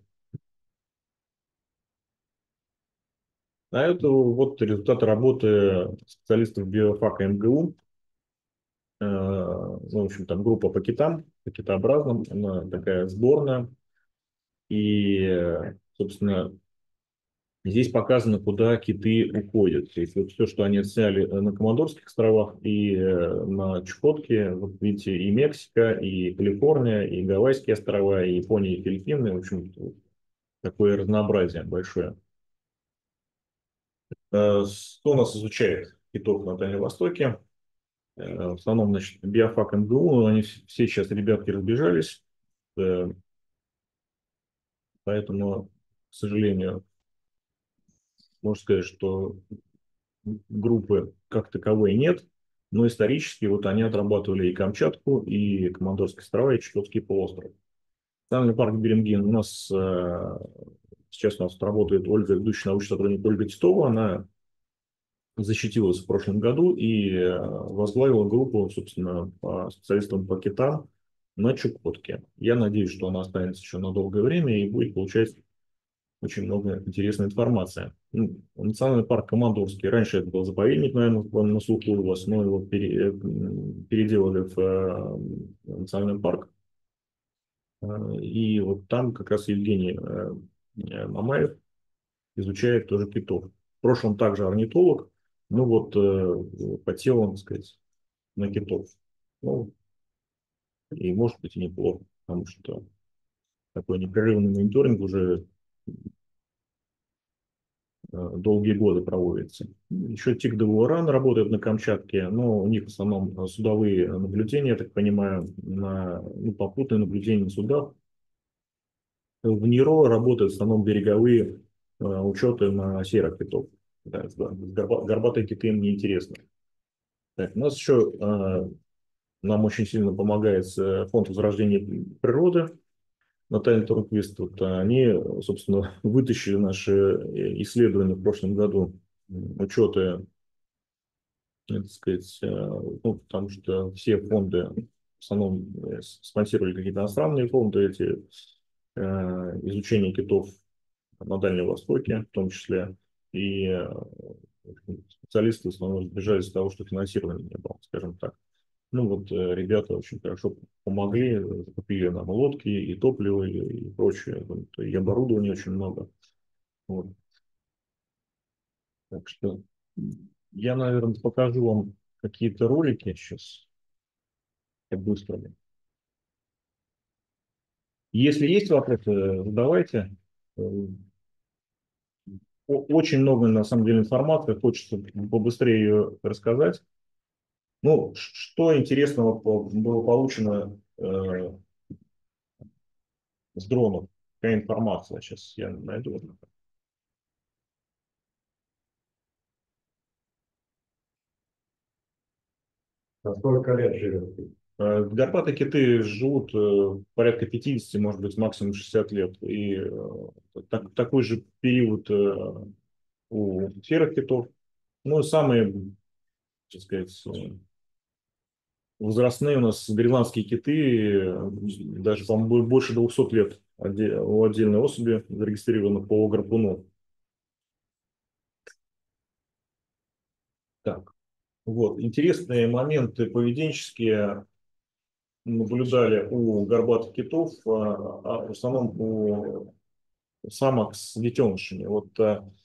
А это вот результаты работы специалистов биофака МГУ. Ну, в общем, там группа по китообразным, она такая сборная. И, собственно, здесь показано, куда киты уходят. То есть вот все, что они отсняли на Командорских островах и на Чукотке, вот видите, и Мексика, и Калифорния, и Гавайские острова, и Япония, и Филиппины. В общем, такое разнообразие большое. Что у нас изучает китов на Дальнем Востоке? В основном, значит, биофак МГУ, они все сейчас, ребятки, разбежались, поэтому, к сожалению, можно сказать, что группы как таковой нет, но исторически вот они отрабатывали и Камчатку, и Командорские острова, и Чукотский полуостров. Национальный парк Беринген у нас сейчас у нас работает Ольга, ведущий научный сотрудник Ольга Титова, она защитилась в прошлом году и возглавила группу, собственно, по специалистам по китам на Чукотке. Я надеюсь, что она останется еще на долгое время и будет получать очень много интересной информации. Ну, национальный парк Командорский. Раньше это был заповедник, наверное, на слуху у вас, но его переделали в национальный парк. И вот там как раз Евгений Мамаев изучает тоже китов. В прошлом также орнитолог, ну вот подсел, он, так сказать, на китов. Ну, и может быть и неплохо, потому что такой непрерывный мониторинг уже долгие годы проводится. Еще ТИК ДВРАН работает на Камчатке, но у них в основном судовые наблюдения, я так понимаю, попутные наблюдения на судах. В НИРО работают в основном береговые учеты на серых китов. Да, горбатые киты им не интересны. Так, у нас еще нам очень сильно помогает фонд возрождения природы. Наталья Турквист, вот они, собственно, вытащили наши исследования в прошлом году, учеты, так сказать, ну, потому что все фонды в основном спонсировали какие-то иностранные фонды, эти изучения китов на Дальнем Востоке в том числе, и специалисты в основном сбежали из-за того, что финансирования не было, скажем так. Ну вот ребята очень хорошо помогли, купили нам лодки, и топливо, и прочее, вот, и оборудования очень много. Вот. Так что Я, наверное, покажу вам какие-то ролики сейчас. Я быстро. Если есть вопросы, задавайте. Э, Очень много, на самом деле, информации. Хочется побыстрее ее рассказать. Ну, что интересного было получено с дронов? Какая информация? Сейчас я найду. На сколько лет живет? Горбатые киты живут порядка 50, может быть, максимум 60 лет. И такой же период у серых китов. Ну, и самые, так сказать, возрастные у нас гренландские киты, даже, по-моему, больше 200 лет у отдельной особи зарегистрировано по гарпуну. Так, вот. Интересные моменты поведенческие наблюдали у горбатых китов, в основном у самок с детенышами. Вот,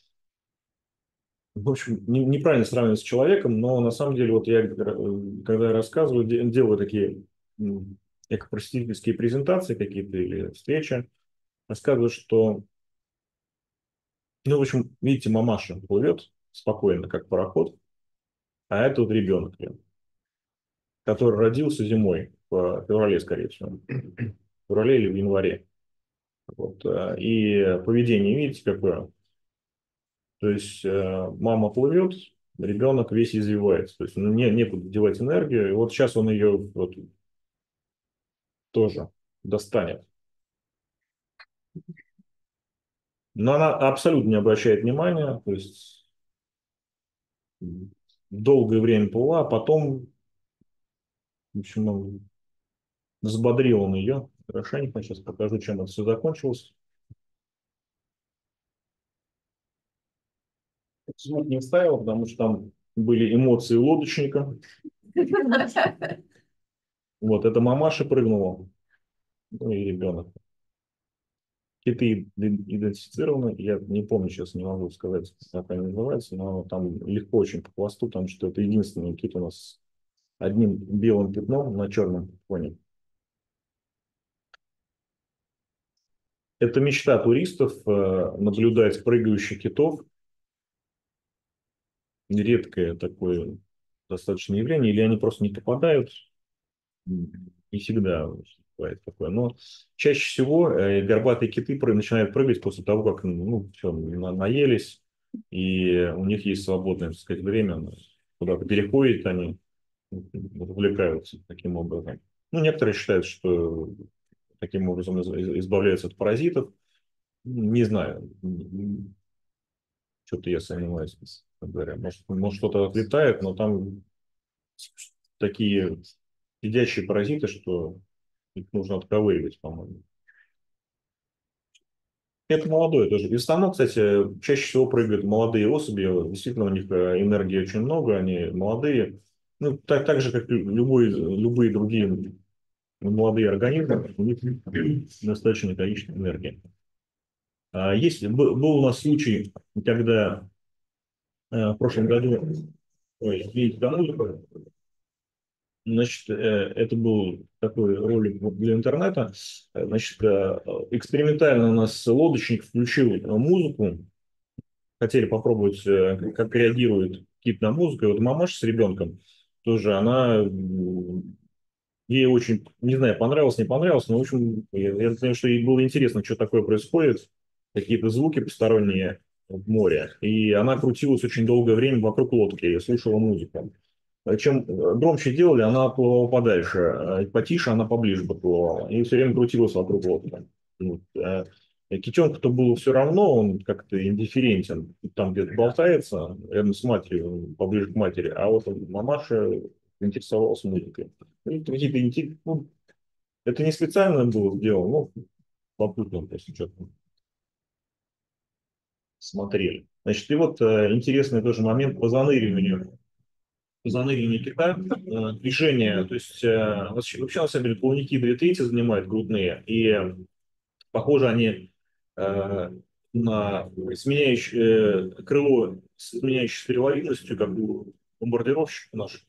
в общем, неправильно сравнивать с человеком, но на самом деле, вот я, когда я рассказываю, делаю такие экопростительские презентации какие-то или встречи, рассказываю, что, ну, в общем, видите, мамаша плывет спокойно, как пароход, а это вот ребенок, который родился зимой, в феврале, скорее всего, в феврале или в январе. Вот, и поведение, видите, какое? То есть мама плывет, ребенок весь извивается. То есть ну, некуда девать энергию. И вот сейчас он ее вот, тоже достанет. Но она абсолютно не обращает внимания. То есть долгое время плыла, а потом, в общем, взбодрил он ее. Хорошенько. Сейчас покажу, чем это все закончилось. Звук не вставил, потому что там были эмоции лодочника. Вот, это мамаша прыгнула, ну и ребенок. Киты идентифицированы, я не помню, сейчас не могу сказать, как они называются, но там легко очень по хвосту, потому что это единственный кит у нас с одним белым пятном на черном фоне. Это мечта туристов наблюдать прыгающих китов. Редкое такое достаточно явление, или они просто не попадают. Не всегда бывает такое. Но чаще всего горбатые киты начинают прыгать после того, как ну, все, наелись, и у них есть свободное, так сказать, время, куда-то переходят они, увлекаются таким образом. Ну, некоторые считают, что таким образом избавляются от паразитов. Не знаю, что-то я сомневаюсь, честно говоря. Может что-то отлетает, но там такие сидящие паразиты, что их нужно отковыривать, по-моему. Это молодое тоже. И в основном, кстати, чаще всего прыгают молодые особи. Действительно, у них энергии очень много, они молодые. Ну, так же, как любые другие молодые организмы, у них достаточное количество энергии. Был у нас случай, когда в прошлом году, ой, видите, музыку. Значит, это был такой ролик для интернета. Значит, экспериментально у нас лодочник включил музыку. Хотели попробовать, как реагирует кит на музыку. И вот мамаша с ребенком тоже, она ей очень, не знаю, понравилось, не понравилось, но, в общем, я знаю, что ей было интересно, что такое происходит, какие-то звуки посторонние в море. И она крутилась очень долгое время вокруг лодки и слушала музыку. Чем громче делали, она плывала подальше, а потише она поближе подплывала. И все время крутилась вокруг лодки. Вот. Китенку-то было все равно, он как-то индифферентен. Там где-то болтается, рядом с матерью, поближе к матери. А вот мамаша интересовалась музыкой. Ну, ну, это не специально было сделано, но попутно, если что-то смотрели. Значит, и вот интересный тоже момент по заныриванию. Заныривание кита, движение, то есть вообще на самом деле плавники 2/3 занимают грудные, и похоже они на сменяющее крыло с изменяющейся переливностью, как у бомбардировщика наших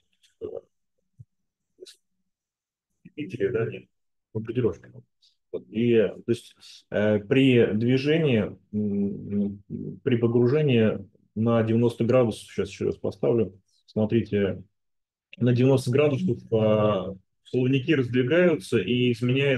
Питере, да, нет, бомбардировщика. Вот. И, то есть, при движении, при погружении на 90 градусов, сейчас еще раз поставлю, смотрите, на 90 градусов плавники раздвигаются и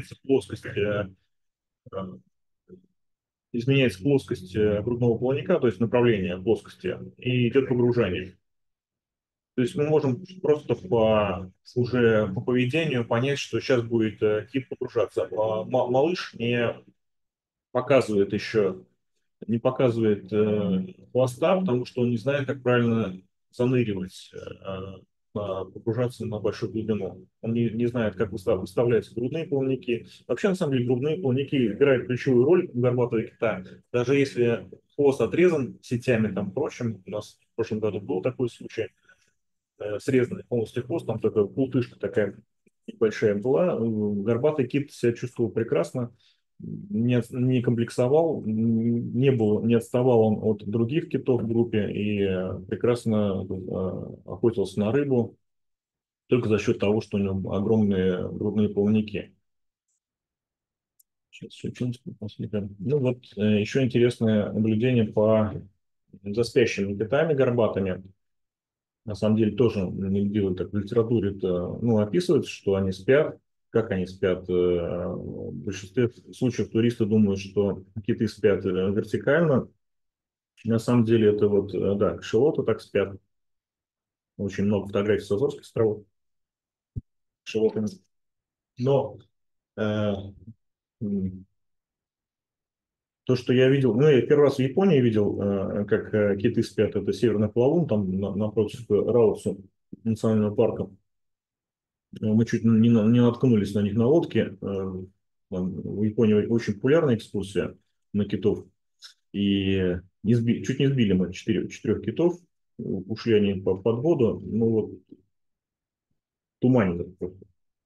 изменяется плоскость грудного плавника, то есть направление плоскости, и идет погружение. То есть мы можем просто уже по поведению понять, что сейчас будет кит погружаться. Малыш показывает еще, не показывает хвоста, потому что он не знает, как правильно заныривать, погружаться на большую глубину. Он не знает, как выставляются грудные плавники. Вообще, на самом деле, грудные плавники играют ключевую роль у горбатого кита. Даже если хвост отрезан сетями, там, прочим, у нас в прошлом году был такой случай, срезанный полностью хвост, там только култышка такая большая была. Горбатый кит себя чувствовал прекрасно, не комплексовал, не отставал он от других китов в группе и прекрасно охотился на рыбу только за счет того, что у него огромные грудные плавники. Сейчас еще что-нибудь посмотрим. Ну вот еще интересное наблюдение за спящими китами горбатыми. На самом деле тоже нигде так в литературе ну, описывается, что они спят, как они спят. В большинстве случаев туристы думают, что киты спят вертикально. На самом деле это вот, да, кашалоты так спят. Очень много фотографий с Азорских островов с кашалотами. Но э, то, что я видел, ну, я первый раз в Японии видел, как киты спят, это Северный Плавун, там напротив Раусу национального парка. Мы чуть не наткнулись на них на лодке. В Японии очень популярная экскурсия на китов. И чуть не сбили мы четырех китов. Ушли они под воду. Ну вот, туманит просто.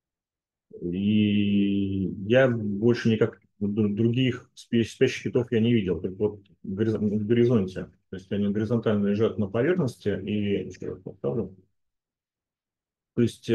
И я больше никак других спящих китов я не видел. Только вот в горизонте. То есть они горизонтально лежат на поверхности. И еще раз поставлю. То есть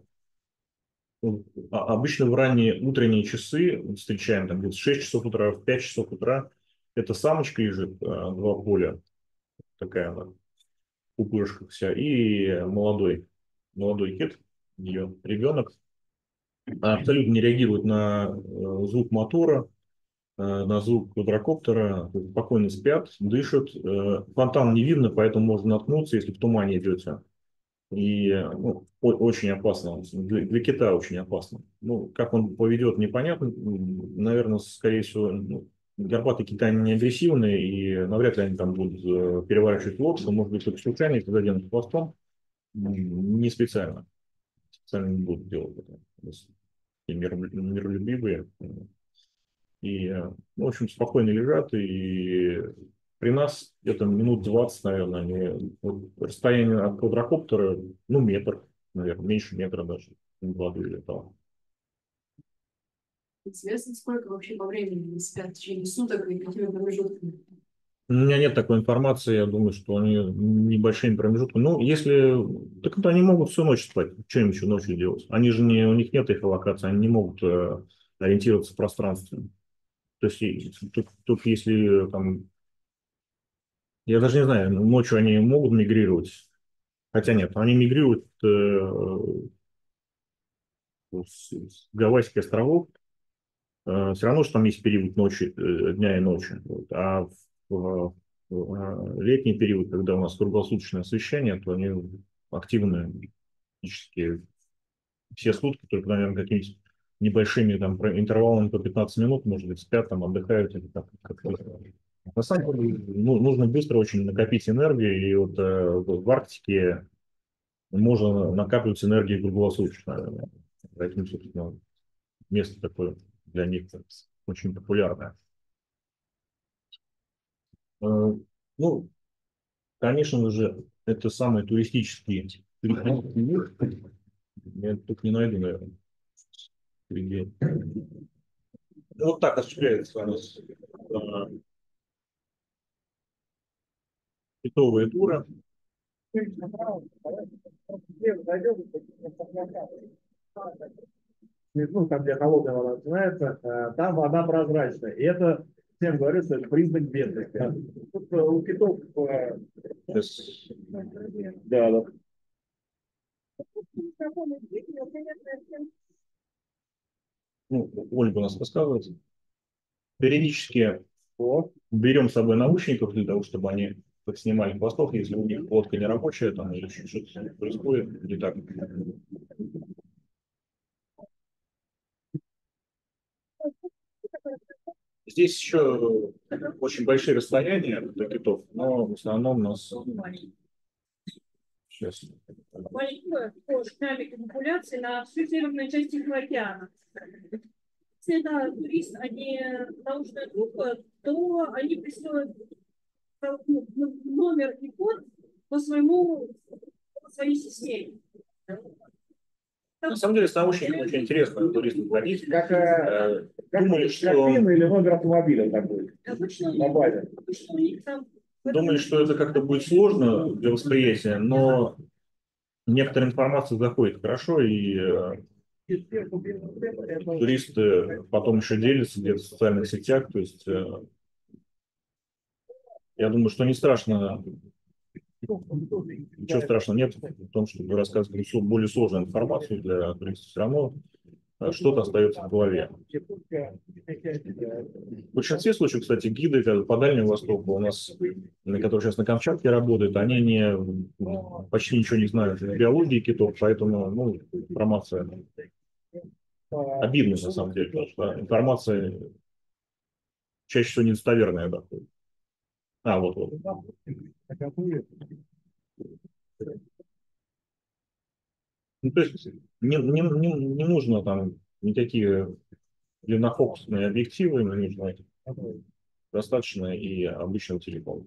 обычно в ранние утренние часы встречаем там где-то 6 часов утра, в 5 часов утра. Это самочка лежит, два поля, такая она, в пупырышках вся, и молодой кит, ее ребенок, абсолютно не реагирует на звук мотора, на звук квадрокоптера, спокойно спят, дышат. Фонтан не видно, поэтому можно наткнуться, если в тумане идете. И ну, очень опасно. Для кита очень опасно. Ну, как он поведет, непонятно. Наверное, скорее всего, ну, горбатые киты они не агрессивные, и навряд ли они там будут переворачивать лодку. Может быть, только случайно, если заденут хвостом. Не специально. Специально не будут делать это. Если миролюбивые. И, ну, в общем, спокойно лежат. И при нас где-то минут 20, наверное, вот расстояние от квадрокоптера, ну, метр, наверное, меньше метра даже, в воду летал. Известно, сколько вообще по времени они спят в течение суток и какими промежутками? У меня нет такой информации, я думаю, что они небольшими промежутками. Ну, если... Так это они могут всю ночь спать. Что им еще ночью делать? Они же не... У них нет эхолокации, они не могут ориентироваться в пространстве. То есть, только если там... Я даже не знаю, ночью они могут мигрировать. Хотя нет, они мигрируют с Гавайских островов. Все равно, что там есть период ночи, дня и ночи. Вот. А в летний период, когда у нас круглосуточное освещение, то они активны практически все сутки, только, наверное, какими-то небольшими там интервалами по 15 минут, может быть, спят, там, отдыхают. Или на самом деле, ну, нужно быстро очень накопить энергию, и вот в Арктике можно накапливать энергию круглосуточно, наверное. Поэтому, собственно, место такое для них очень популярное. Ну, конечно же, это самый туристический мир. Я тут не найду, наверное. Среди... Вот так осуществляется у нас китовые туры. Ну, там, где холодная вода начинается, там вода прозрачная. И это, всем говорю, что это признак бедности. Тут у китов... Сейчас. Да, да. Ну, Ольга у нас рассказывает. Периодически берем с собой наушников для того, чтобы они снимали хвостов, если у них лодка не рабочая, там или что-то происходит, не так. Здесь еще очень большие расстояния до китов, но в основном у нас сейчас. Большое по манипуляции на всю северную часть Тихого океана. Если это турист, а не научная группа, то они присылают номер и код по своей системе. На самом деле, с наушниками очень интересно туристам ходить. Думали, Как что... пин или номер автомобиля такой. Обычно На базе. у них там... Думали, что это как-то будет сложно для восприятия, но некоторая информация заходит хорошо, и туристы потом еще делятся где-то в социальных сетях. То есть я думаю, что не страшно, ничего страшного нет в том, чтобы рассказывать более сложную информацию для туристов. Все равно что-то остается в голове. В большинстве случаев, кстати, гиды по Дальнему Востоку у нас, которые сейчас на Камчатке работают, они почти ничего не знают о биологии китов, поэтому информация обидная на самом деле, потому что информация чаще всего недостоверная доходит. Вот. То есть не нужно там никакие длиннофокусные объективы, не нужно, достаточно и обычного телефона.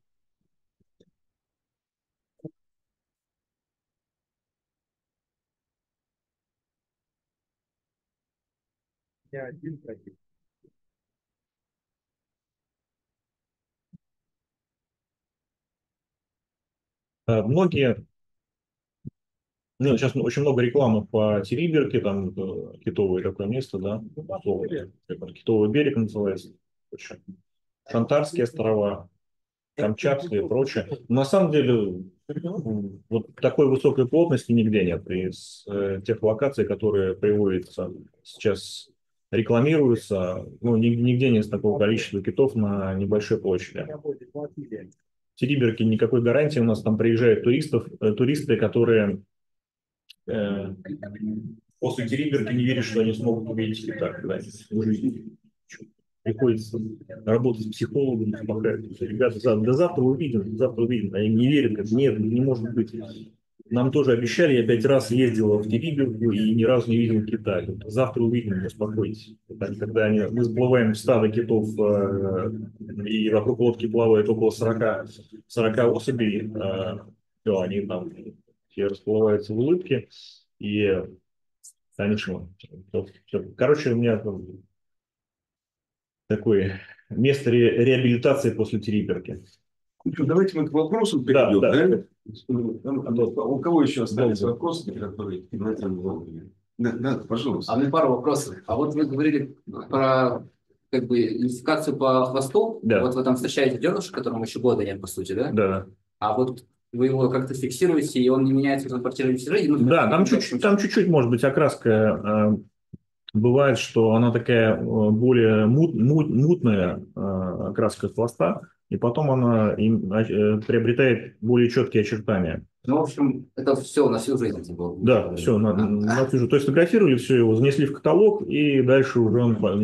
Многие, сейчас очень много рекламы по Териберке, там китовое такое место, да, китовый берег называется, Шантарские острова, Камчатские и прочее. Но на самом деле вот такой высокой плотности нигде нет. Из тех локаций, которые приводятся сейчас, рекламируются, нигде нет такого количества китов на небольшой площади. В Териберке никакой гарантии, у нас там приезжают туристы, которые после Териберки не верят, что они смогут увидеть кита в жизни. Приходится работать с психологом, успокаивать. Ребята, завтра увидим. Они не верят, как нет, не может быть. Нам тоже обещали, я 5 раз ездил в Териберку и ни разу не видел кита. Завтра увидим, успокойтесь. Когда мы всплываем в стадо китов, и вокруг лодки плавает около 40 особей, они там все расплываются в улыбке. И, конечно, короче, у меня такое место реабилитации после Териберки. Давайте мы к вопросу перейдем. Да. У кого еще остались вопросы, которые на этом уровне? Да, пожалуйста. А у меня пару вопросов. А вот вы говорили про идентификацию по хвосту. Да. Вот вы там встречаете дернышек, которому еще года нет, по сути, да? Да. А вот вы его как-то фиксируете, и он не меняется в транспортировании сражений? Да, там чуть-чуть, может быть, окраска. Бывает, что она такая более мутная окраска хвоста, и потом она приобретает более четкие очертания. Ну, в общем, это все на всю жизнь. Да, все, на всю жизнь. То есть сфотографировали все его, занесли в каталог, и дальше уже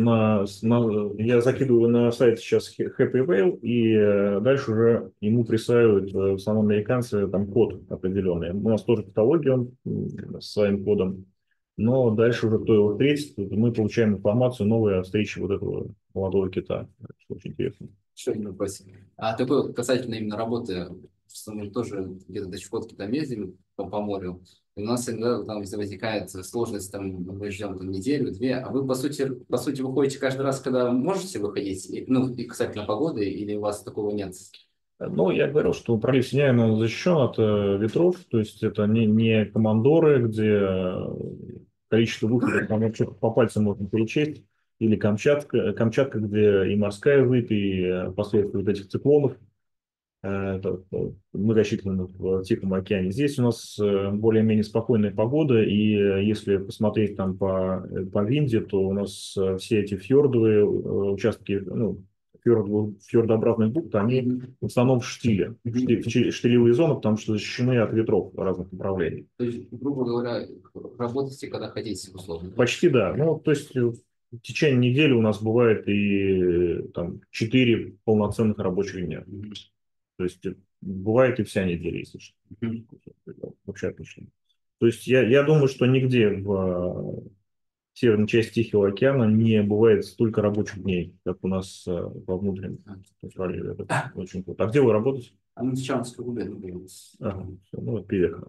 я закидываю на сайт сейчас Happy Whale, и дальше уже ему присваивают в основном американцы там код определенный. У нас тоже каталоги он с своим кодом. Но дальше уже кто его встретит, мы получаем информацию новую о встрече вот этого молодого кита. Это очень интересно. Еще один вопрос. А такой касательно именно работы, что мы тоже где-то до Чукотки там ездим по морю. И у нас иногда там возникает сложность, там мы ждем неделю-две, а вы по сути выходите каждый раз, когда можете выходить, и касательно погоды, или у вас такого нет? Ну, я говорил, что пролив Синяя, он защищен от ветров, то есть это не командоры, где количество выходов там вообще по пальцам можно перечесть, или Камчатка, где и морская зыбь, и последствия вот этих циклонов многочисленных в Тихом океане. Здесь у нас более-менее спокойная погода, и если посмотреть там по Винде, то у нас все эти фьордовые участки, ну, фьордообразных бухт, они в основном в штиле, штилевые зоны, потому что защищены от ветров разных направлений. То есть, грубо говоря, работайте, когда хотите, условно. Почти да. Ну, то есть в течение недели у нас бывает и там 4 полноценных рабочих дня. То есть бывает и вся неделя, если что. Вообще отлично. То есть я думаю, что нигде в северной части Тихого океана не бывает столько рабочих дней, как у нас во внутреннем. Это очень круто. А где вы работаете? А мы в Чанской губернии. Ага, все, ну, вот переехали.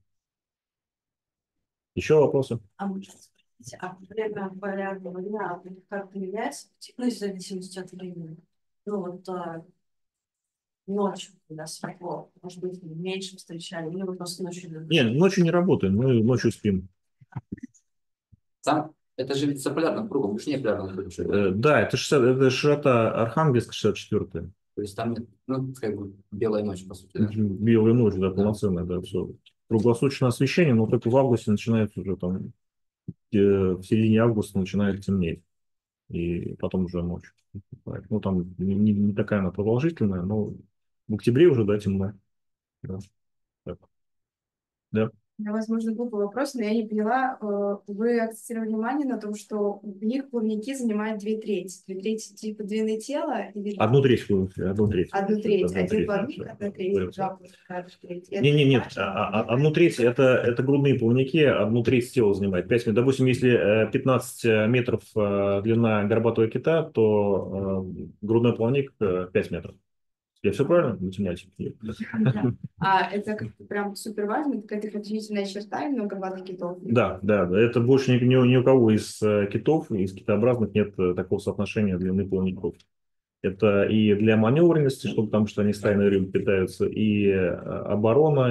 Еще вопросы? А можно спросить, а время полярного дня как-то меняется? Ну, в зависимости от времени. Ну, вот ночью, когда светло, может быть, меньше встречали, или вы просто ночью... Не, ночью не работаем, мы ночью спим. Сам, это же ведь за полярным кругом, уж не полярным кругом. Да, это широта Архангельска 64-я. То есть там, ну, как бы белая ночь, по сути. Да? Белая ночь, да, полноценная, да, все. Круглосуточное освещение, но только в августе начинается уже там, в середине августа начинает темнеть. И потом уже ночь. Ну, там не такая она продолжительная, но в октябре уже, да, темно. Да. Так. Да. Да, возможно, глупый вопрос, но я не поняла. Вы акцентировали внимание на том, что в них плавники занимают 2/3. 2/3 типа длины тела? Или... Одну треть. Одну треть. Одну треть. Одну Один треть, плавник, да. одна треть, два плавника, одна треть. Нет. Одну треть это грудные плавники, одну треть тела занимает. 5 метров. Допустим, если 15 метров длина горбатого кита, то грудной плавник 5 метров. Я все правильно? Математик. Да. А это как-то прям супер важно, какая-то отличительная черта именно горбатых китов? Да. Это больше ни у кого из китов, из китообразных нет такого соотношения длины плавников. Это и для маневренности, чтобы там, что они стайной рыбы питаются, и оборона,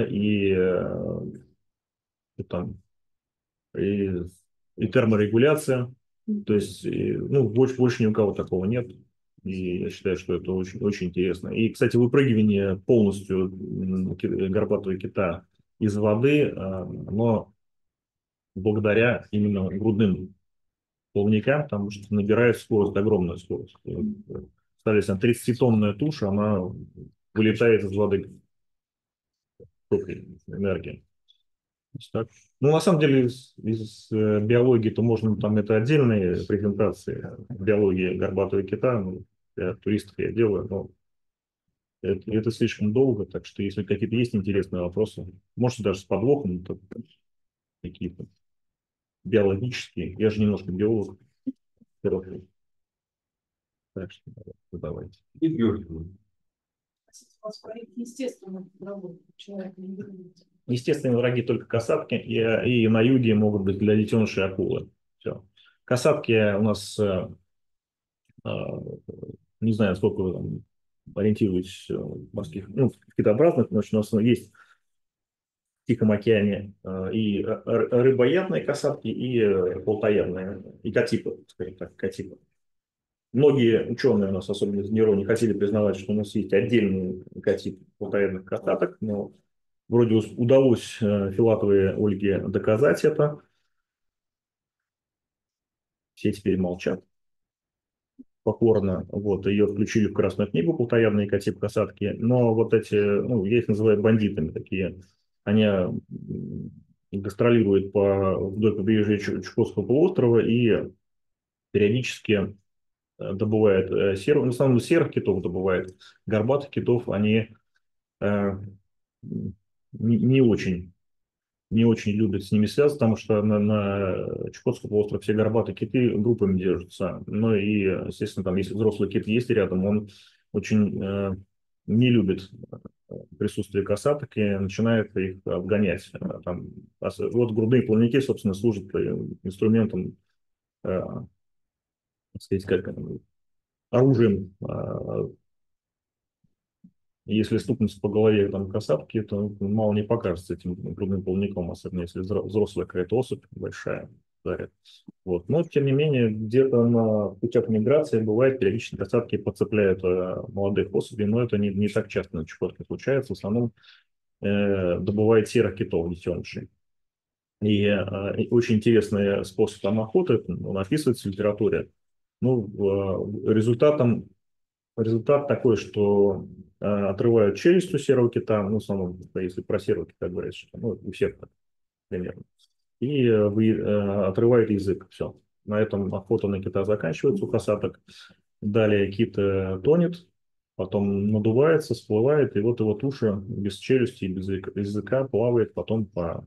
и там, и терморегуляция. То есть, ну, больше ни у кого такого нет. И я считаю, что это очень, очень интересно. И, кстати, выпрыгивание полностью горбатого кита из воды, оно благодаря именно грудным плавникам, потому что набирает скорость, огромную скорость. Соответственно, 30-тонная туша, она вылетает из воды энергии. Так. Ну, на самом деле, из биологии-то можно, там это отдельные презентации биологии горбатого кита, ну, для туристов я делаю, но это слишком долго, так что если какие-то есть интересные вопросы, можете даже с подвохом, то какие-то биологические, я же немножко биолог, так что давайте. Естественно, работа человека не вернется. Естественные враги только касатки, и на юге могут быть для детенышей акулы. Все. Касатки у нас, не знаю, сколько вы там ориентируетесь в морских, ну, в китообразных, но у нас есть в Тихом океане и рыбоядные касатки, и плотоядные, и катипы, скажем так, катипы. Многие ученые у нас, особенно из НИРО, не хотели признавать, что у нас есть отдельный катип плотоядных касаток, но вроде удалось Филатовой Ольге доказать это. Все теперь молчат покорно. Вот, ее включили в Красную книгу плотоядные катип-касатки. Но вот эти, ну, я их называю бандитами такие. Они гастролируют вдоль побережья Чукотского полуострова и периодически добывают в основном серых китов добывают. Горбатых китов они не очень любят с ними связываться, потому что на Чукотском полуострове все горбатые киты группами держатся. Ну и, естественно, там, если взрослый кит есть рядом, он очень не любит присутствие касаток и начинает их обгонять. Там, вот грудные плавники, собственно, служат инструментом, так сказать, как оружием Если стукнуть по голове там касатки, то мало не покажется этим грудным плавником, особенно если взрослая какая-то особь большая ударит. Вот. Но, тем не менее, где-то на путях миграции бывает, периодически касатки подцепляют молодых особей, но это не так часто на Чукотке случается. В основном добывает серых китов, детенышей. И очень интересный способ там охоты, он описывается в литературе. Ну, результат такой, что отрывают челюсть у серого кита, ну, в основном, если про серого кита говорить, что, ну, у всех так примерно, и отрывают язык, все. На этом охота на кита заканчивается у касаток. Далее кит тонет, потом надувается, всплывает, и вот его туша без челюсти, без языка плавает потом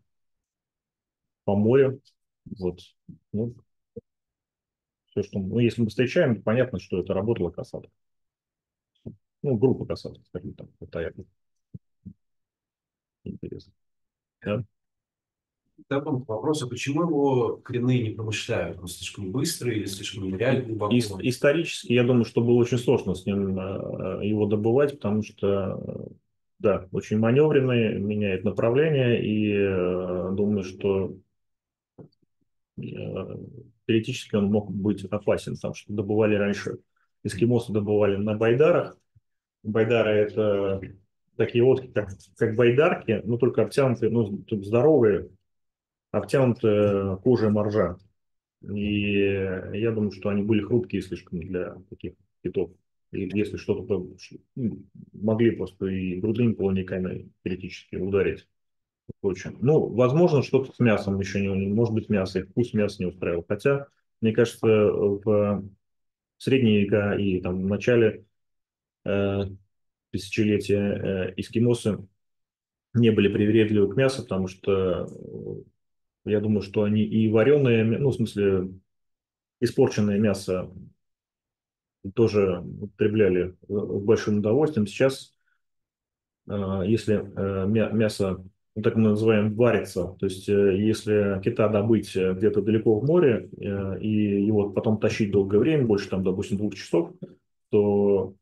по морю. Вот. Ну, все, что... Ну, если мы встречаем, то понятно, что это работала касатка. Ну, группа касаток, скажем так. Это интересно. Да? Такой вопрос, а почему его коренные не промышляют? Он слишком быстрый или слишком нереально глубоко? Исторически, я думаю, что было очень сложно с ним его добывать, потому что, да, очень маневренный, меняет направление, и думаю, что теоретически он мог быть опасен, потому что добывали раньше, эскимосы добывали на байдарах. Байдары — это такие лодки, как байдарки, но только обтянутые, ну, тут здоровые, обтянутые кожей моржа. И я думаю, что они были хрупкие слишком для таких китов. И если что-то могли просто и грудными плавниками теоретически ударить. Прочее. Ну, возможно, что-то с мясом еще не, может быть, мясо, и вкус мяса не устраивал. Хотя, мне кажется, в средние века и там в начале тысячелетия эскимосы не были привередливы к мясу, потому что я думаю, что они и вареное, ну, в смысле, испорченное мясо тоже употребляли с большим удовольствием. Сейчас, если мясо, ну, так мы называем, варится, то есть если кита добыть где-то далеко в море и его потом тащить долгое время, больше, там, допустим, 2 часов, то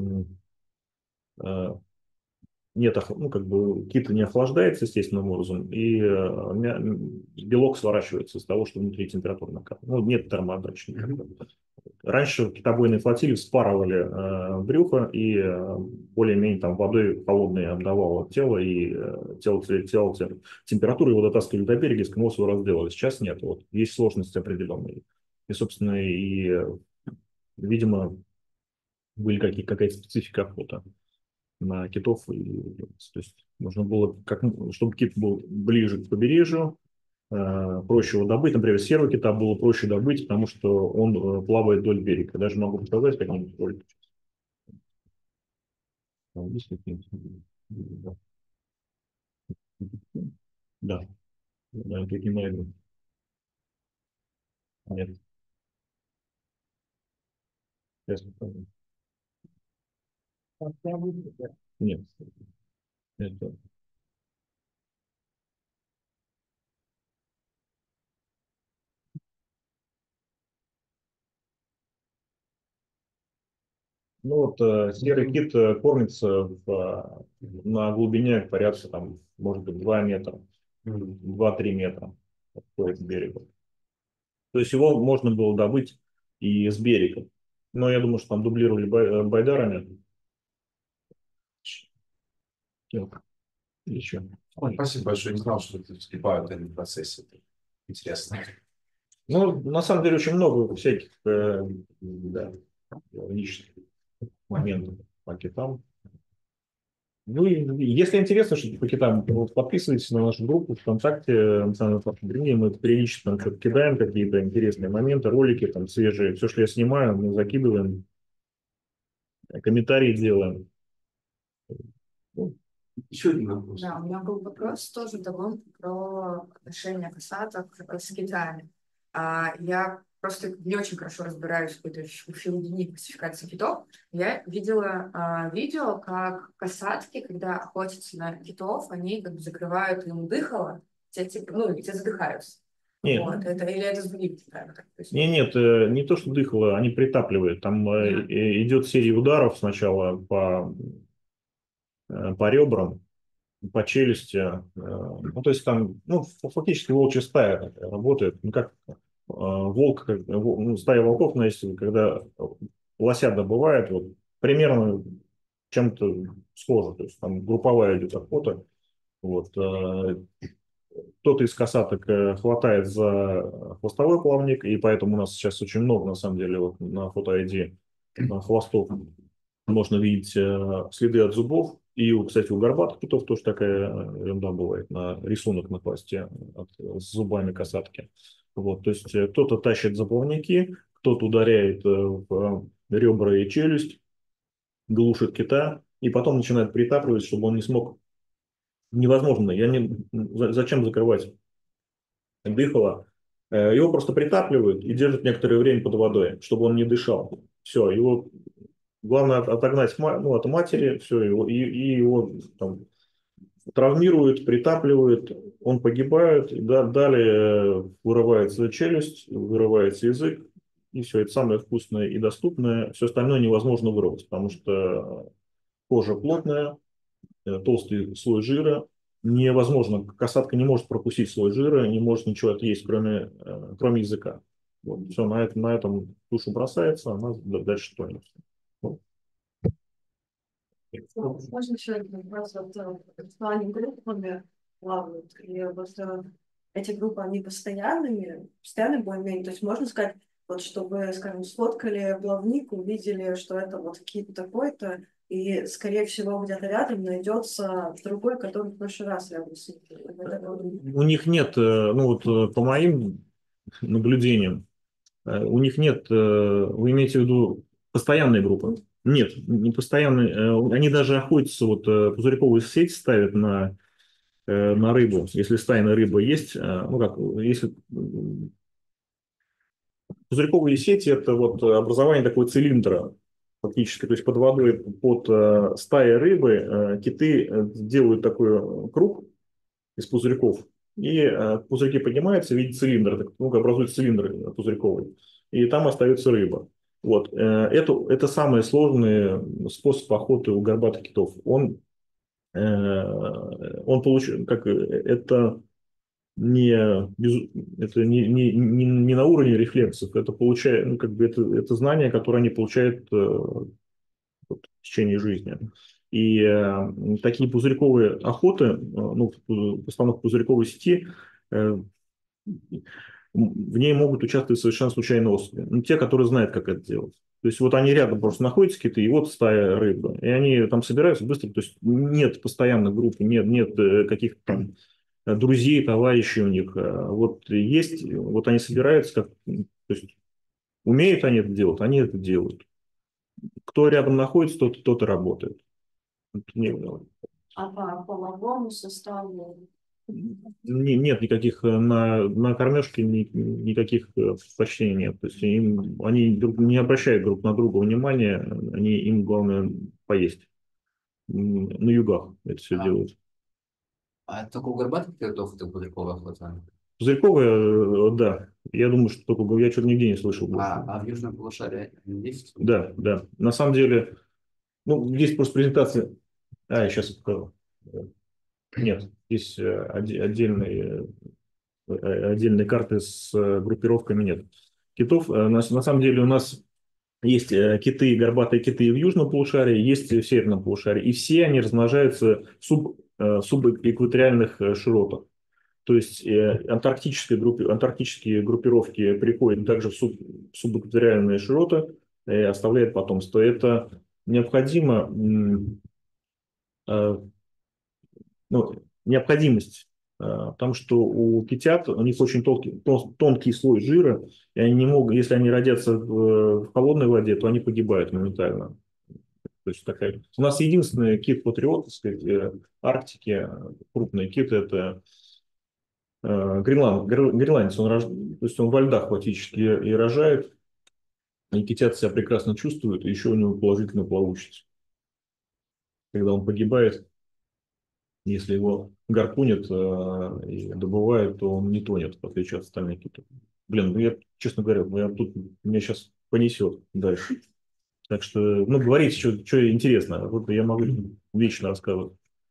нет, ну, как бы кит не охлаждается естественным образом, и белок сворачивается из того, что внутри температура накапливается. Ну, нет термоотдачи. Раньше китобойные флотилии вспарывали брюхо и более-менее там водой холодной обдавало тело, и тело температуры его дотаскивали до берега, эскимосы его разделали. Сейчас нет. Вот. Есть сложности определенные. И, собственно, видимо, какая-то специфика охоты на китов. То есть нужно было, чтобы кит был ближе к побережью, проще его добыть. Например, серого кита было проще добыть, потому что он плавает вдоль берега. Даже могу показать какие-нибудь ролики. Да. Да, какие мои. Нет. Сейчас покажу. Нет. Это... Ну вот серый кит кормится на глубине порядка, там, может быть, 2 метра, 2-3 метра по берегу. То есть его можно было добыть и с берега. Но я думаю, что там дублировали байдарами. Еще. Ой, спасибо большое. Не знал, что это вскипают они в процессе. Это интересно. Ну, на самом деле, очень много всяких да, личных моментов по китам. Ну, и если интересно, что по китам, вот, подписывайтесь на нашу группу ВКонтакте Национального парка Древней. Мы периодически там что-то кидаем, какие-то интересные моменты, ролики там свежие. Все, что я снимаю, мы закидываем, комментарии делаем. Еще один вопрос. Да, у меня был вопрос тоже довольно про отношения касаток с китами. Я просто не очень хорошо разбираюсь в какой-то филогении классификации китов. Я видела видео, как касатки, когда охотятся на китов, они как бы закрывают им дыхало, те задыхаются. Нет. Вот, или это с другими китами? Нет, не то, что дыхало, они притапливают. Там идет серия ударов сначала по по ребрам, по челюсти. Ну, то есть там, ну, фактически волчья стая такая работает. Ну, как волк, ну, стая волков, но если когда лося добывает, вот примерно чем-то схоже. То есть там групповая идет охота. Вот. Кто-то из косаток хватает за хвостовой плавник, и поэтому у нас сейчас очень много, на самом деле, вот на фото ID хвостов можно видеть следы от зубов. И, кстати, у горбатых китов тоже такая ерунда бывает, на рисунок на хвосте с зубами касатки. Вот, то есть кто-то тащит за плавники, кто-то ударяет в ребра и челюсть, глушит кита, и потом начинает притапливать, чтобы он не смог. Невозможно. Зачем закрывать дыхало? Его просто притапливают и держат некоторое время под водой, чтобы он не дышал. Все, его главное отогнать ну, от матери, все, и его там, травмируют, притапливают, он погибает, и далее вырывается челюсть, вырывается язык, и все, это самое вкусное и доступное. Все остальное невозможно вырвать, потому что кожа плотная, толстый слой жира. Невозможно, касатка не может пропустить слой жира, не может ничего отъесть, кроме языка. Вот, все, на этом туша бросается, она дальше тонет. Вот. Можно еще один вопрос? Вот, что они группами плавают, и вот эти группы, они постоянные более-менее, то есть можно сказать, вот чтобы, скажем, сфоткали плавник, увидели, что это вот кит такой-то, и, скорее всего, где-то рядом найдется другой, который в прошлый раз рядом с ним. У них нет, ну вот по моим наблюдениям, у них нет, вы имеете в виду постоянные группы? Нет, не постоянные. Они даже охотятся, вот пузырьковую сеть ставят на рыбу. Если стайная рыба есть, ну как, если пузырьковые сети это вот образование такого цилиндра фактически, то есть под водой, под стаей рыбы киты делают такой круг из пузырьков, и пузырьки поднимаются в виде цилиндра, ну, образуют цилиндр пузырьковый, и там остается рыба. Вот. Это самый сложный способ охоты у горбатых китов. Он получил, как это не на уровне рефлексов, это получает, ну, как бы это знание, которое они получают в течение жизни. И такие пузырьковые охоты, ну, постановка пузырьковой сети, в ней могут участвовать совершенно случайные особи. Ну, те, которые знают, как это делать. То есть вот они рядом просто находятся какие-то, и вот стая рыбы. И они там собираются быстро. То есть нет постоянных групп, нет каких-то там друзей, товарищей у них. Вот есть, вот они собираются, то есть умеют они это делать, они это делают. Кто рядом находится, тот и работает. А по половому составу? Нет никаких на кормежке никаких предпочтений нет. То есть они не обращают друг на друга внимания, им главное поесть. На югах это все делают. А только у горбатых китов это пузырьковая охота? Пузырьковые, да. Я думаю, что только я что-то нигде не слышал больше. А в Южном полушарии есть? Да, да. На самом деле, ну, здесь просто презентация. Я сейчас покажу. Нет, здесь отдельные карты с группировками нет. Китов, на самом деле у нас есть киты, горбатые киты в южном полушарии, есть в северном полушарии. И все они размножаются в субэкваториальных широтах. То есть антарктические группировки приходят также в субэкваториальные широты и оставляют потомство. Это необходимо, ну, необходимость, потому что у китят, у них очень тонкий слой жира, и они не могут, если они родятся в холодной воде, то они погибают моментально. То есть у нас единственный кит-патриот, так сказать, Арктики, крупный кит, это гренландец, то есть он во льдах фактически и рожает, и китят себя прекрасно чувствуют, и еще у него положительно получится. Когда он погибает, если его гарпунят и добывают, то он не тонет, в отличие от остальных китов. Блин, ну я, честно говоря, меня сейчас понесет дальше. Так что, ну, говорите, что интересно. Вот я могу вечно рассказывать.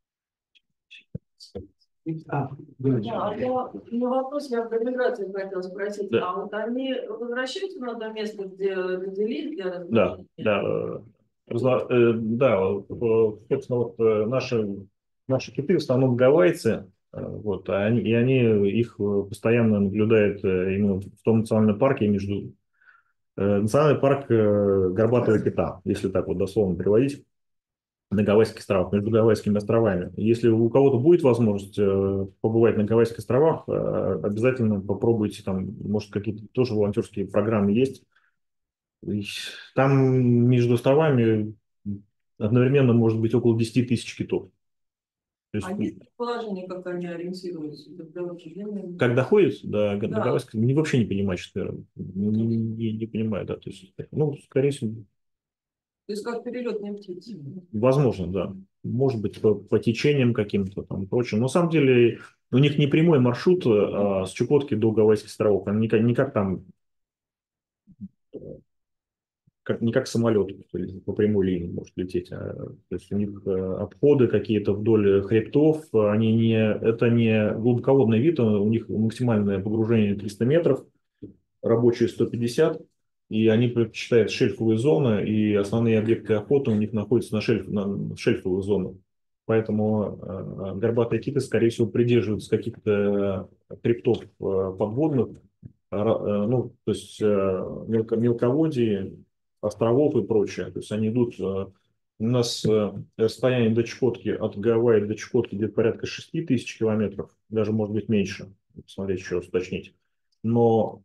Да, на вопрос я про миграцию хотела спросить. Да. А вот они возвращаются на то место, где родились для Да, размножения? да, да, собственно, вот наши киты в основном гавайцы, вот, и они их постоянно наблюдают именно в том национальном парке национальный парк Горбатого кита, если так вот дословно переводить, на Гавайских островах, между Гавайскими островами. Если у кого-то будет возможность побывать на Гавайских островах, обязательно попробуйте, там, может, какие-то тоже волонтерские программы есть. И там между островами одновременно может быть около 10 000 китов. То есть, А есть предположение, как они ориентируются? как доходит до Да. Гавайского, вообще не понимаю, честно говоря. Не понимаю, да. То есть, ну, скорее всего, То есть как перелетные птицы. возможно, да. Может быть, по течениям каким-то там и прочим. Но на самом деле у них не прямой маршрут с Чукотки до Гавайских островов. Они никак там, не как самолет по прямой линии может лететь. То есть у них обходы какие-то вдоль хребтов. Это не глубоководный вид, у них максимальное погружение 300 метров, рабочие 150. И они предпочитают шельфовые зоны, и основные объекты охоты у них находятся на шельфовых зонах. Поэтому горбатые киты, скорее всего, придерживаются каких-то хребтов подводных, ну, то есть мелководье, островов и прочее. То есть они идут, у нас расстояние до Чукотки, от Гавайи до Чукотки где-то порядка 6000 километров, даже может быть меньше, посмотреть еще раз, уточнить. Но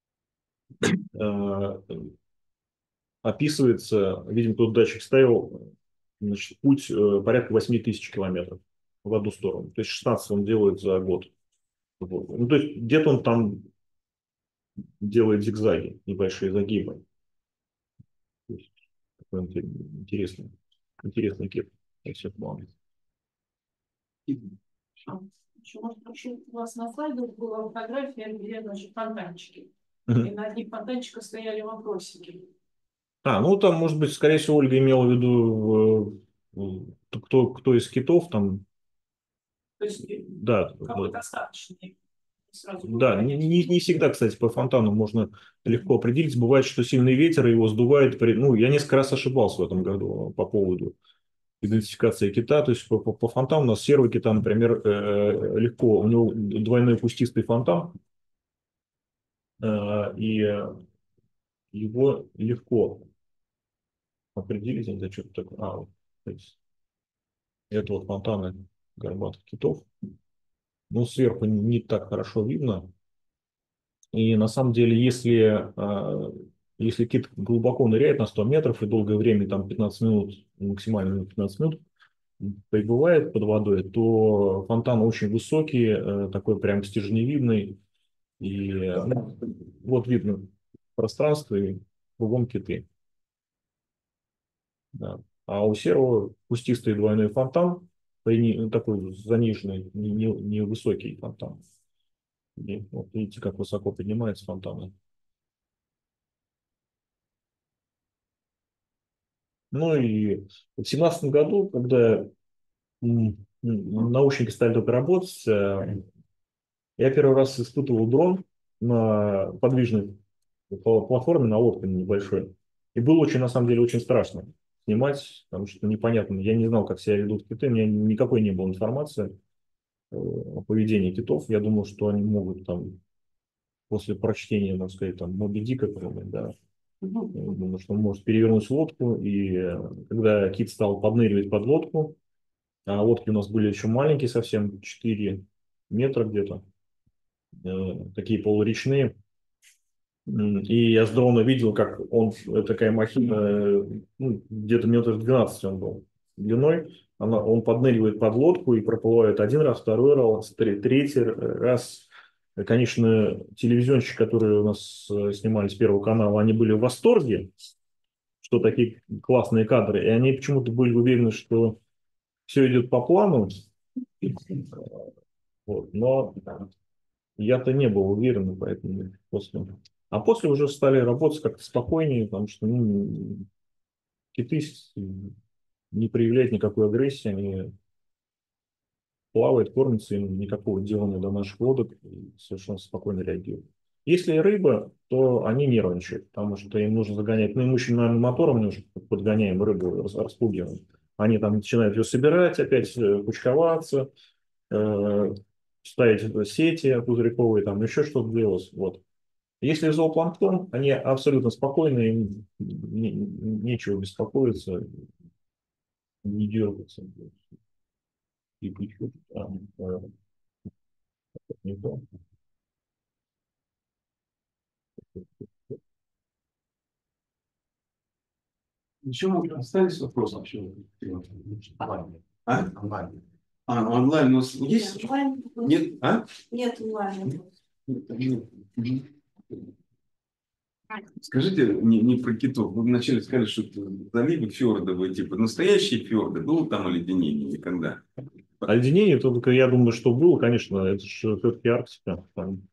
э, описывается, видимо, тот датчик ставил, значит, путь порядка 8000 километров в одну сторону. То есть 16 он делает за год. Вот. Ну, то есть где-то он там делает зигзаги, небольшие загибы. То есть, такой интересный кеп во всех планах. Еще, может, прошу, у вас на слайдах была фотография, где, значит, фонтанчики. И Мгм. на одних фонтанчиках стояли вопросики. Ну там, может быть, скорее всего, Ольга имела в виду, кто из китов там, То есть да, какой-то остаточный. Сразу было да, не, понятно. не всегда, кстати, по фонтану можно легко определить. Бывает, что сильный ветер его сдувает. Ну, я несколько раз ошибался в этом году по поводу идентификации кита. То есть по фонтану у нас серого кита, например, легко. У него двойной кустистый фонтан, и его легко определить. Это что-то такое. Вот, то есть это вот фонтаны горбатых китов. Ну, сверху не так хорошо видно. И на самом деле, если кит глубоко ныряет на 100 метров и долгое время, там 15 минут, максимально 15 минут, пребывает под водой, то фонтан очень высокий, такой прям стержневидный. И вот видно пространство и кругом киты. Да. А у серого кустистый двойной фонтан, такой заниженный, невысокий фонтан. И вот видите, как высоко поднимается фонтан. Ну и в 2017 году, когда научники стали только работать, я первый раз испытывал дрон на подвижной платформе, на лодке небольшой. И было очень, на самом деле, очень страшно снимать, потому что непонятно, я не знал, как себя ведут киты, у меня никакой не было информации о поведении китов. Я думал, что они могут там после прочтения, так сказать, там, Моби Дика, да, думаю, что он может перевернуть лодку, и когда кит стал подныривать под лодку, а лодки у нас были еще маленькие совсем, 4 метра где-то, такие полуречные. И я с дрона видел, как такая махина, ну, где-то метров 12 он был длиной. Он подныривает под лодку и проплывает один раз, второй раз, третий раз. Конечно, телевизионщики, которые у нас снимали с Первого канала, они были в восторге, что такие классные кадры. И они почему-то были уверены, что все идет по плану. Вот. Но я-то не был уверен, поэтому после. А после уже стали работать как-то спокойнее, потому что киты не проявляют никакой агрессии, они плавают, кормятся, им никакого дела нет до наших лодок, и совершенно спокойно реагируют. Если рыба, то они нервничают, потому что им нужно загонять, ну, им очень, наверное, мотором немножко подгоняем рыбу, распугиваем. Они там начинают ее собирать, опять кучковаться, ставить сети пузырьковые, там еще что-то делать. Вот. Если зоопланктон, они абсолютно спокойны, им нечего беспокоиться, не дергаться. И пищу, не то. Еще остались вопросы вообще? А? Онлайн. Онлайн у нас есть? Нет, онлайн вопрос. Нет? А? Нет онлайн. Нет. Скажите не про китов. Вы вначале сказали, что это заливы фьордовые, типа настоящие фьорды. Было там оледенение никогда? Оледенение, только я думаю, что было, конечно, это же все-таки Арктика.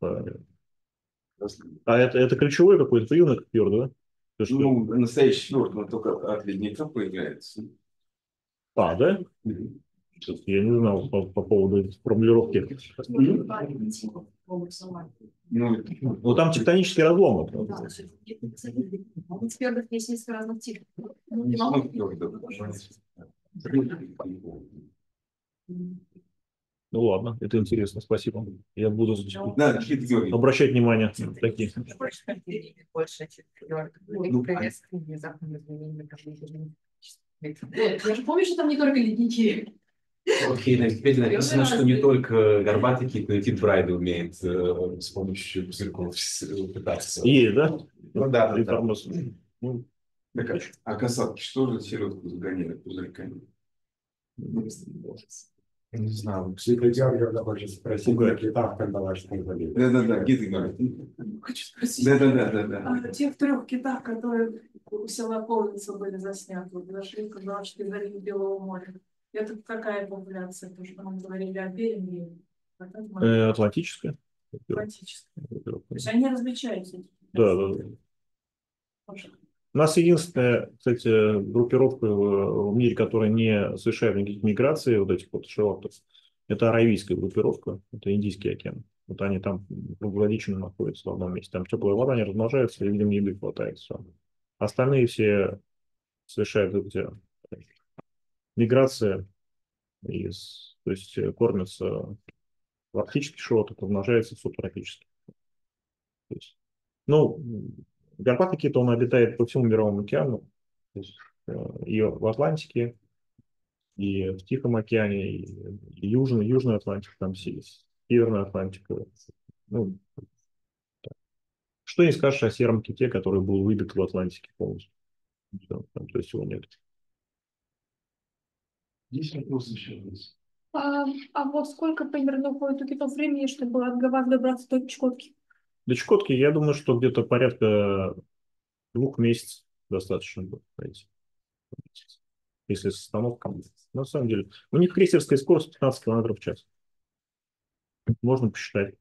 А это ключевой какой-то признак фьорда, да? То, что... Ну, настоящий фьорд, но только от ледника появляется. А, да? Я не знал по поводу этой формулировки. Ну, там тектонические разломы. Фьордов есть несколько разных типов. Ну ладно, это интересно, спасибо. Я буду Да, Георгий. обращать внимание на такие. Я же помню, что там не только ледники. Окей, на Википедии написано, что не только горбатый кит, но и кит Брайда умеет с помощью пузырьков пытаться. Есть, да? Ну да, да. Информация. Ну, Так, а касатки что же селедку загоняют пузырьками? Я не знаю. Георгий хочет спросить, на китах кандалашском заливе. Да, Гита говорит. Хочу спросить. Да. Те в 3 китах, которые у села Полница были засняты, нашли в Кандалашской заливе Белого моря. Это какая популяция? Потому что нам говорили о Беринге. Атлантическая. Атлантическая. То есть они различаются. Да. У нас единственная, кстати, группировка в мире, которая не совершает никаких миграций, вот этих вот широктов, это аравийская группировка, это Индийский океан. Вот они там круглогодично находятся в одном месте. Там теплая вода, они размножаются, и, видимо, еды хватает. Все. Остальные все совершают эти миграции, то есть кормятся в арктических широтах, размножаются в субтропических. То есть, ну, горбатый кит, он обитает по всему Мировому океану, то есть, и в Атлантике, и в Тихом океане, и Южная Атлантика, там Северная Атлантика. Ну, так. Что не скажешь о сером ките, который был выбит в Атлантике полностью. Там, то есть его нет. Есть вопросы еще? А вот сколько примерно уходит у китов времени, чтобы от вас добраться до Чукотки? До Чукотки, я думаю, что где-то порядка 2 месяцев достаточно будет пройти. Если с остановкой. На самом деле, у них крейсерская скорость 15 км в час. Можно посчитать.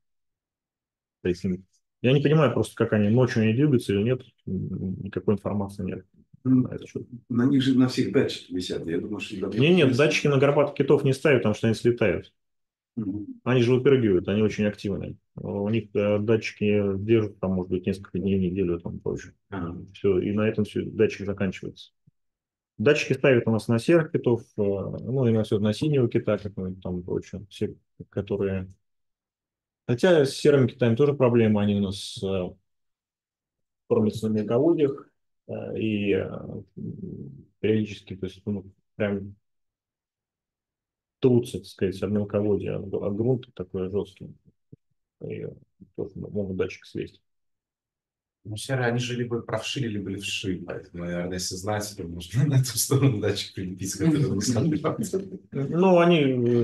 Я не понимаю просто, как они ночью не двигаются или нет. Никакой информации нет. На них же на всех датчики висят. Я думаю, что... Нет, датчики на горбатых китов не ставят, потому что они слетают. Они же выпрыгивают, они очень активные. У них датчики держат, там, может быть, несколько дней, неделю, там, позже. Все, и на этом все, датчик заканчивается. Датчики ставят у нас на серых китов, ну, и на синего кита, как-нибудь там, прочее. Все, которые... Хотя с серыми китами тоже проблема, они у нас кормятся на мелководьях, и периодически, то есть, ну, прям трутся, так сказать, от мелководья, а грунт такой жесткий. И тоже могут датчик свести. Ну, серые, они же либо правши, либо левши, поэтому, наверное, если знать, то можно на эту сторону датчик прилепить, который не смотрится. Ну, они,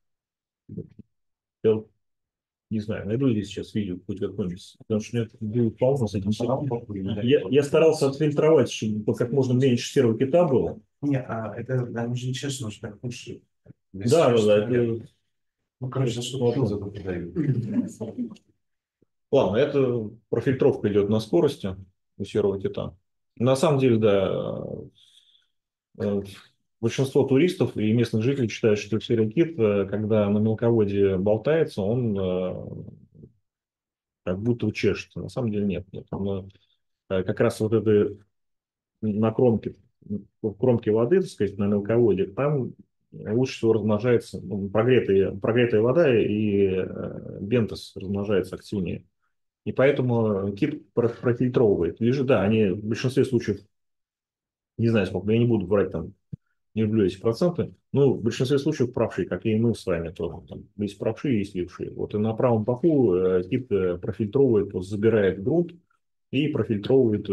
я не знаю, найду ли сейчас видео хоть какое-нибудь, потому что у меня был пауза с этим серым. Я старался отфильтровать, чтобы как можно меньше серого кита было. Нет, это уже не честно, что так лучше. Да. Ну, короче, что-то за продают. Ладно, это профильтровка идет на скорости у серого кита. На самом деле, да, большинство туристов и местных жителей считают, что серый-кит, когда на мелководье болтается, он как будто чешется. На самом деле нет. Он, как раз вот это на кромке, в кромке воды, так сказать, на мелководье, там лучше всего размножается прогретая вода, и бентос размножается активнее. И поэтому кит профильтровывает. Лежит, да, они в большинстве случаев, не знаю сколько, я не буду брать там, не люблю эти проценты, но в большинстве случаев правшие, как и мы с вами тоже. Там, есть правшие, есть левшие. Вот и на правом боку кит профильтровывает, вот, забирает грунт и профильтровывает,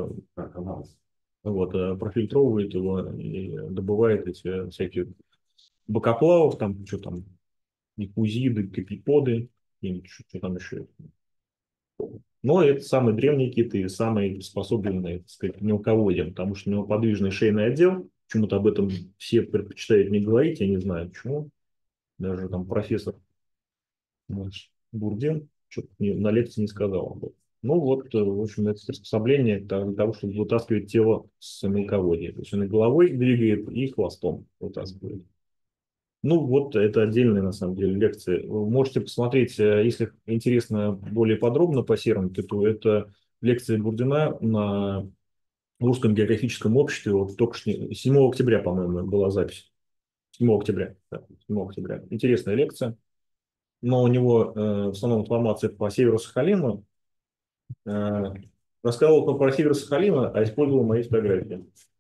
профильтровывает его и добывает эти всякие бокоплавов, там, что там, никузиды, капиподы, что там еще. Но это самый древний кит и самый приспособленный, так сказать, к мелководьям, потому что у него подвижный шейный отдел. Почему-то об этом все предпочитают не говорить, я не знаю почему. Даже там профессор наш Бурдин что-то на лекции не сказал об этом. Ну вот, в общем, это приспособление для того, чтобы вытаскивать тело с мелководья. То есть он и головой двигает, и хвостом вытаскивает. Ну, вот это отдельная, на самом деле, лекция. Вы можете посмотреть, если интересно более подробно по серому киту, это лекция Бурдина на Русском географическом обществе. Вот только что 7 октября, по-моему, была запись. 7 октября. Да, 7 октября. Интересная лекция. Но у него в основном информация по Северу-Сахалину. Рассказывал про Северо-Сахалина, а использовал мои фотографии.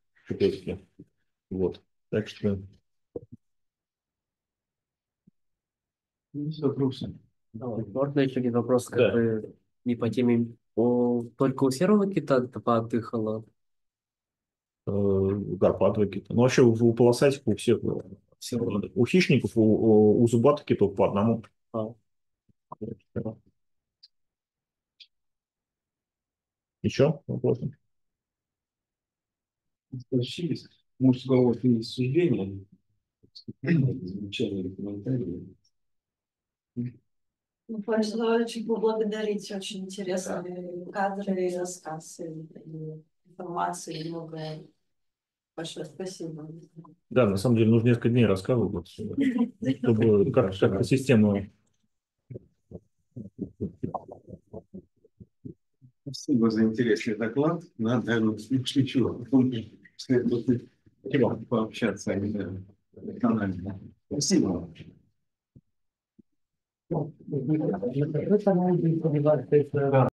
Вот. Так что... Вопросы. Можно еще один вопрос, как Да. бы не по теме. Только у серого кита поотдыхало? Карпатовые киты. Ну, вообще у полосатиков, у всех, у хищников, у зубатых китов по одному. Еще вопросы? Случились мужского суждения, замечания, комментарии. Ну, просто очень поблагодарить, очень интересные кадры, и рассказ, и информации, многое. Большое спасибо. Да, на самом деле нужно несколько дней рассказывать, чтобы как-то систему. Спасибо за интересный доклад. Наверное, ничего. Следует пообщаться эмоционально. Спасибо.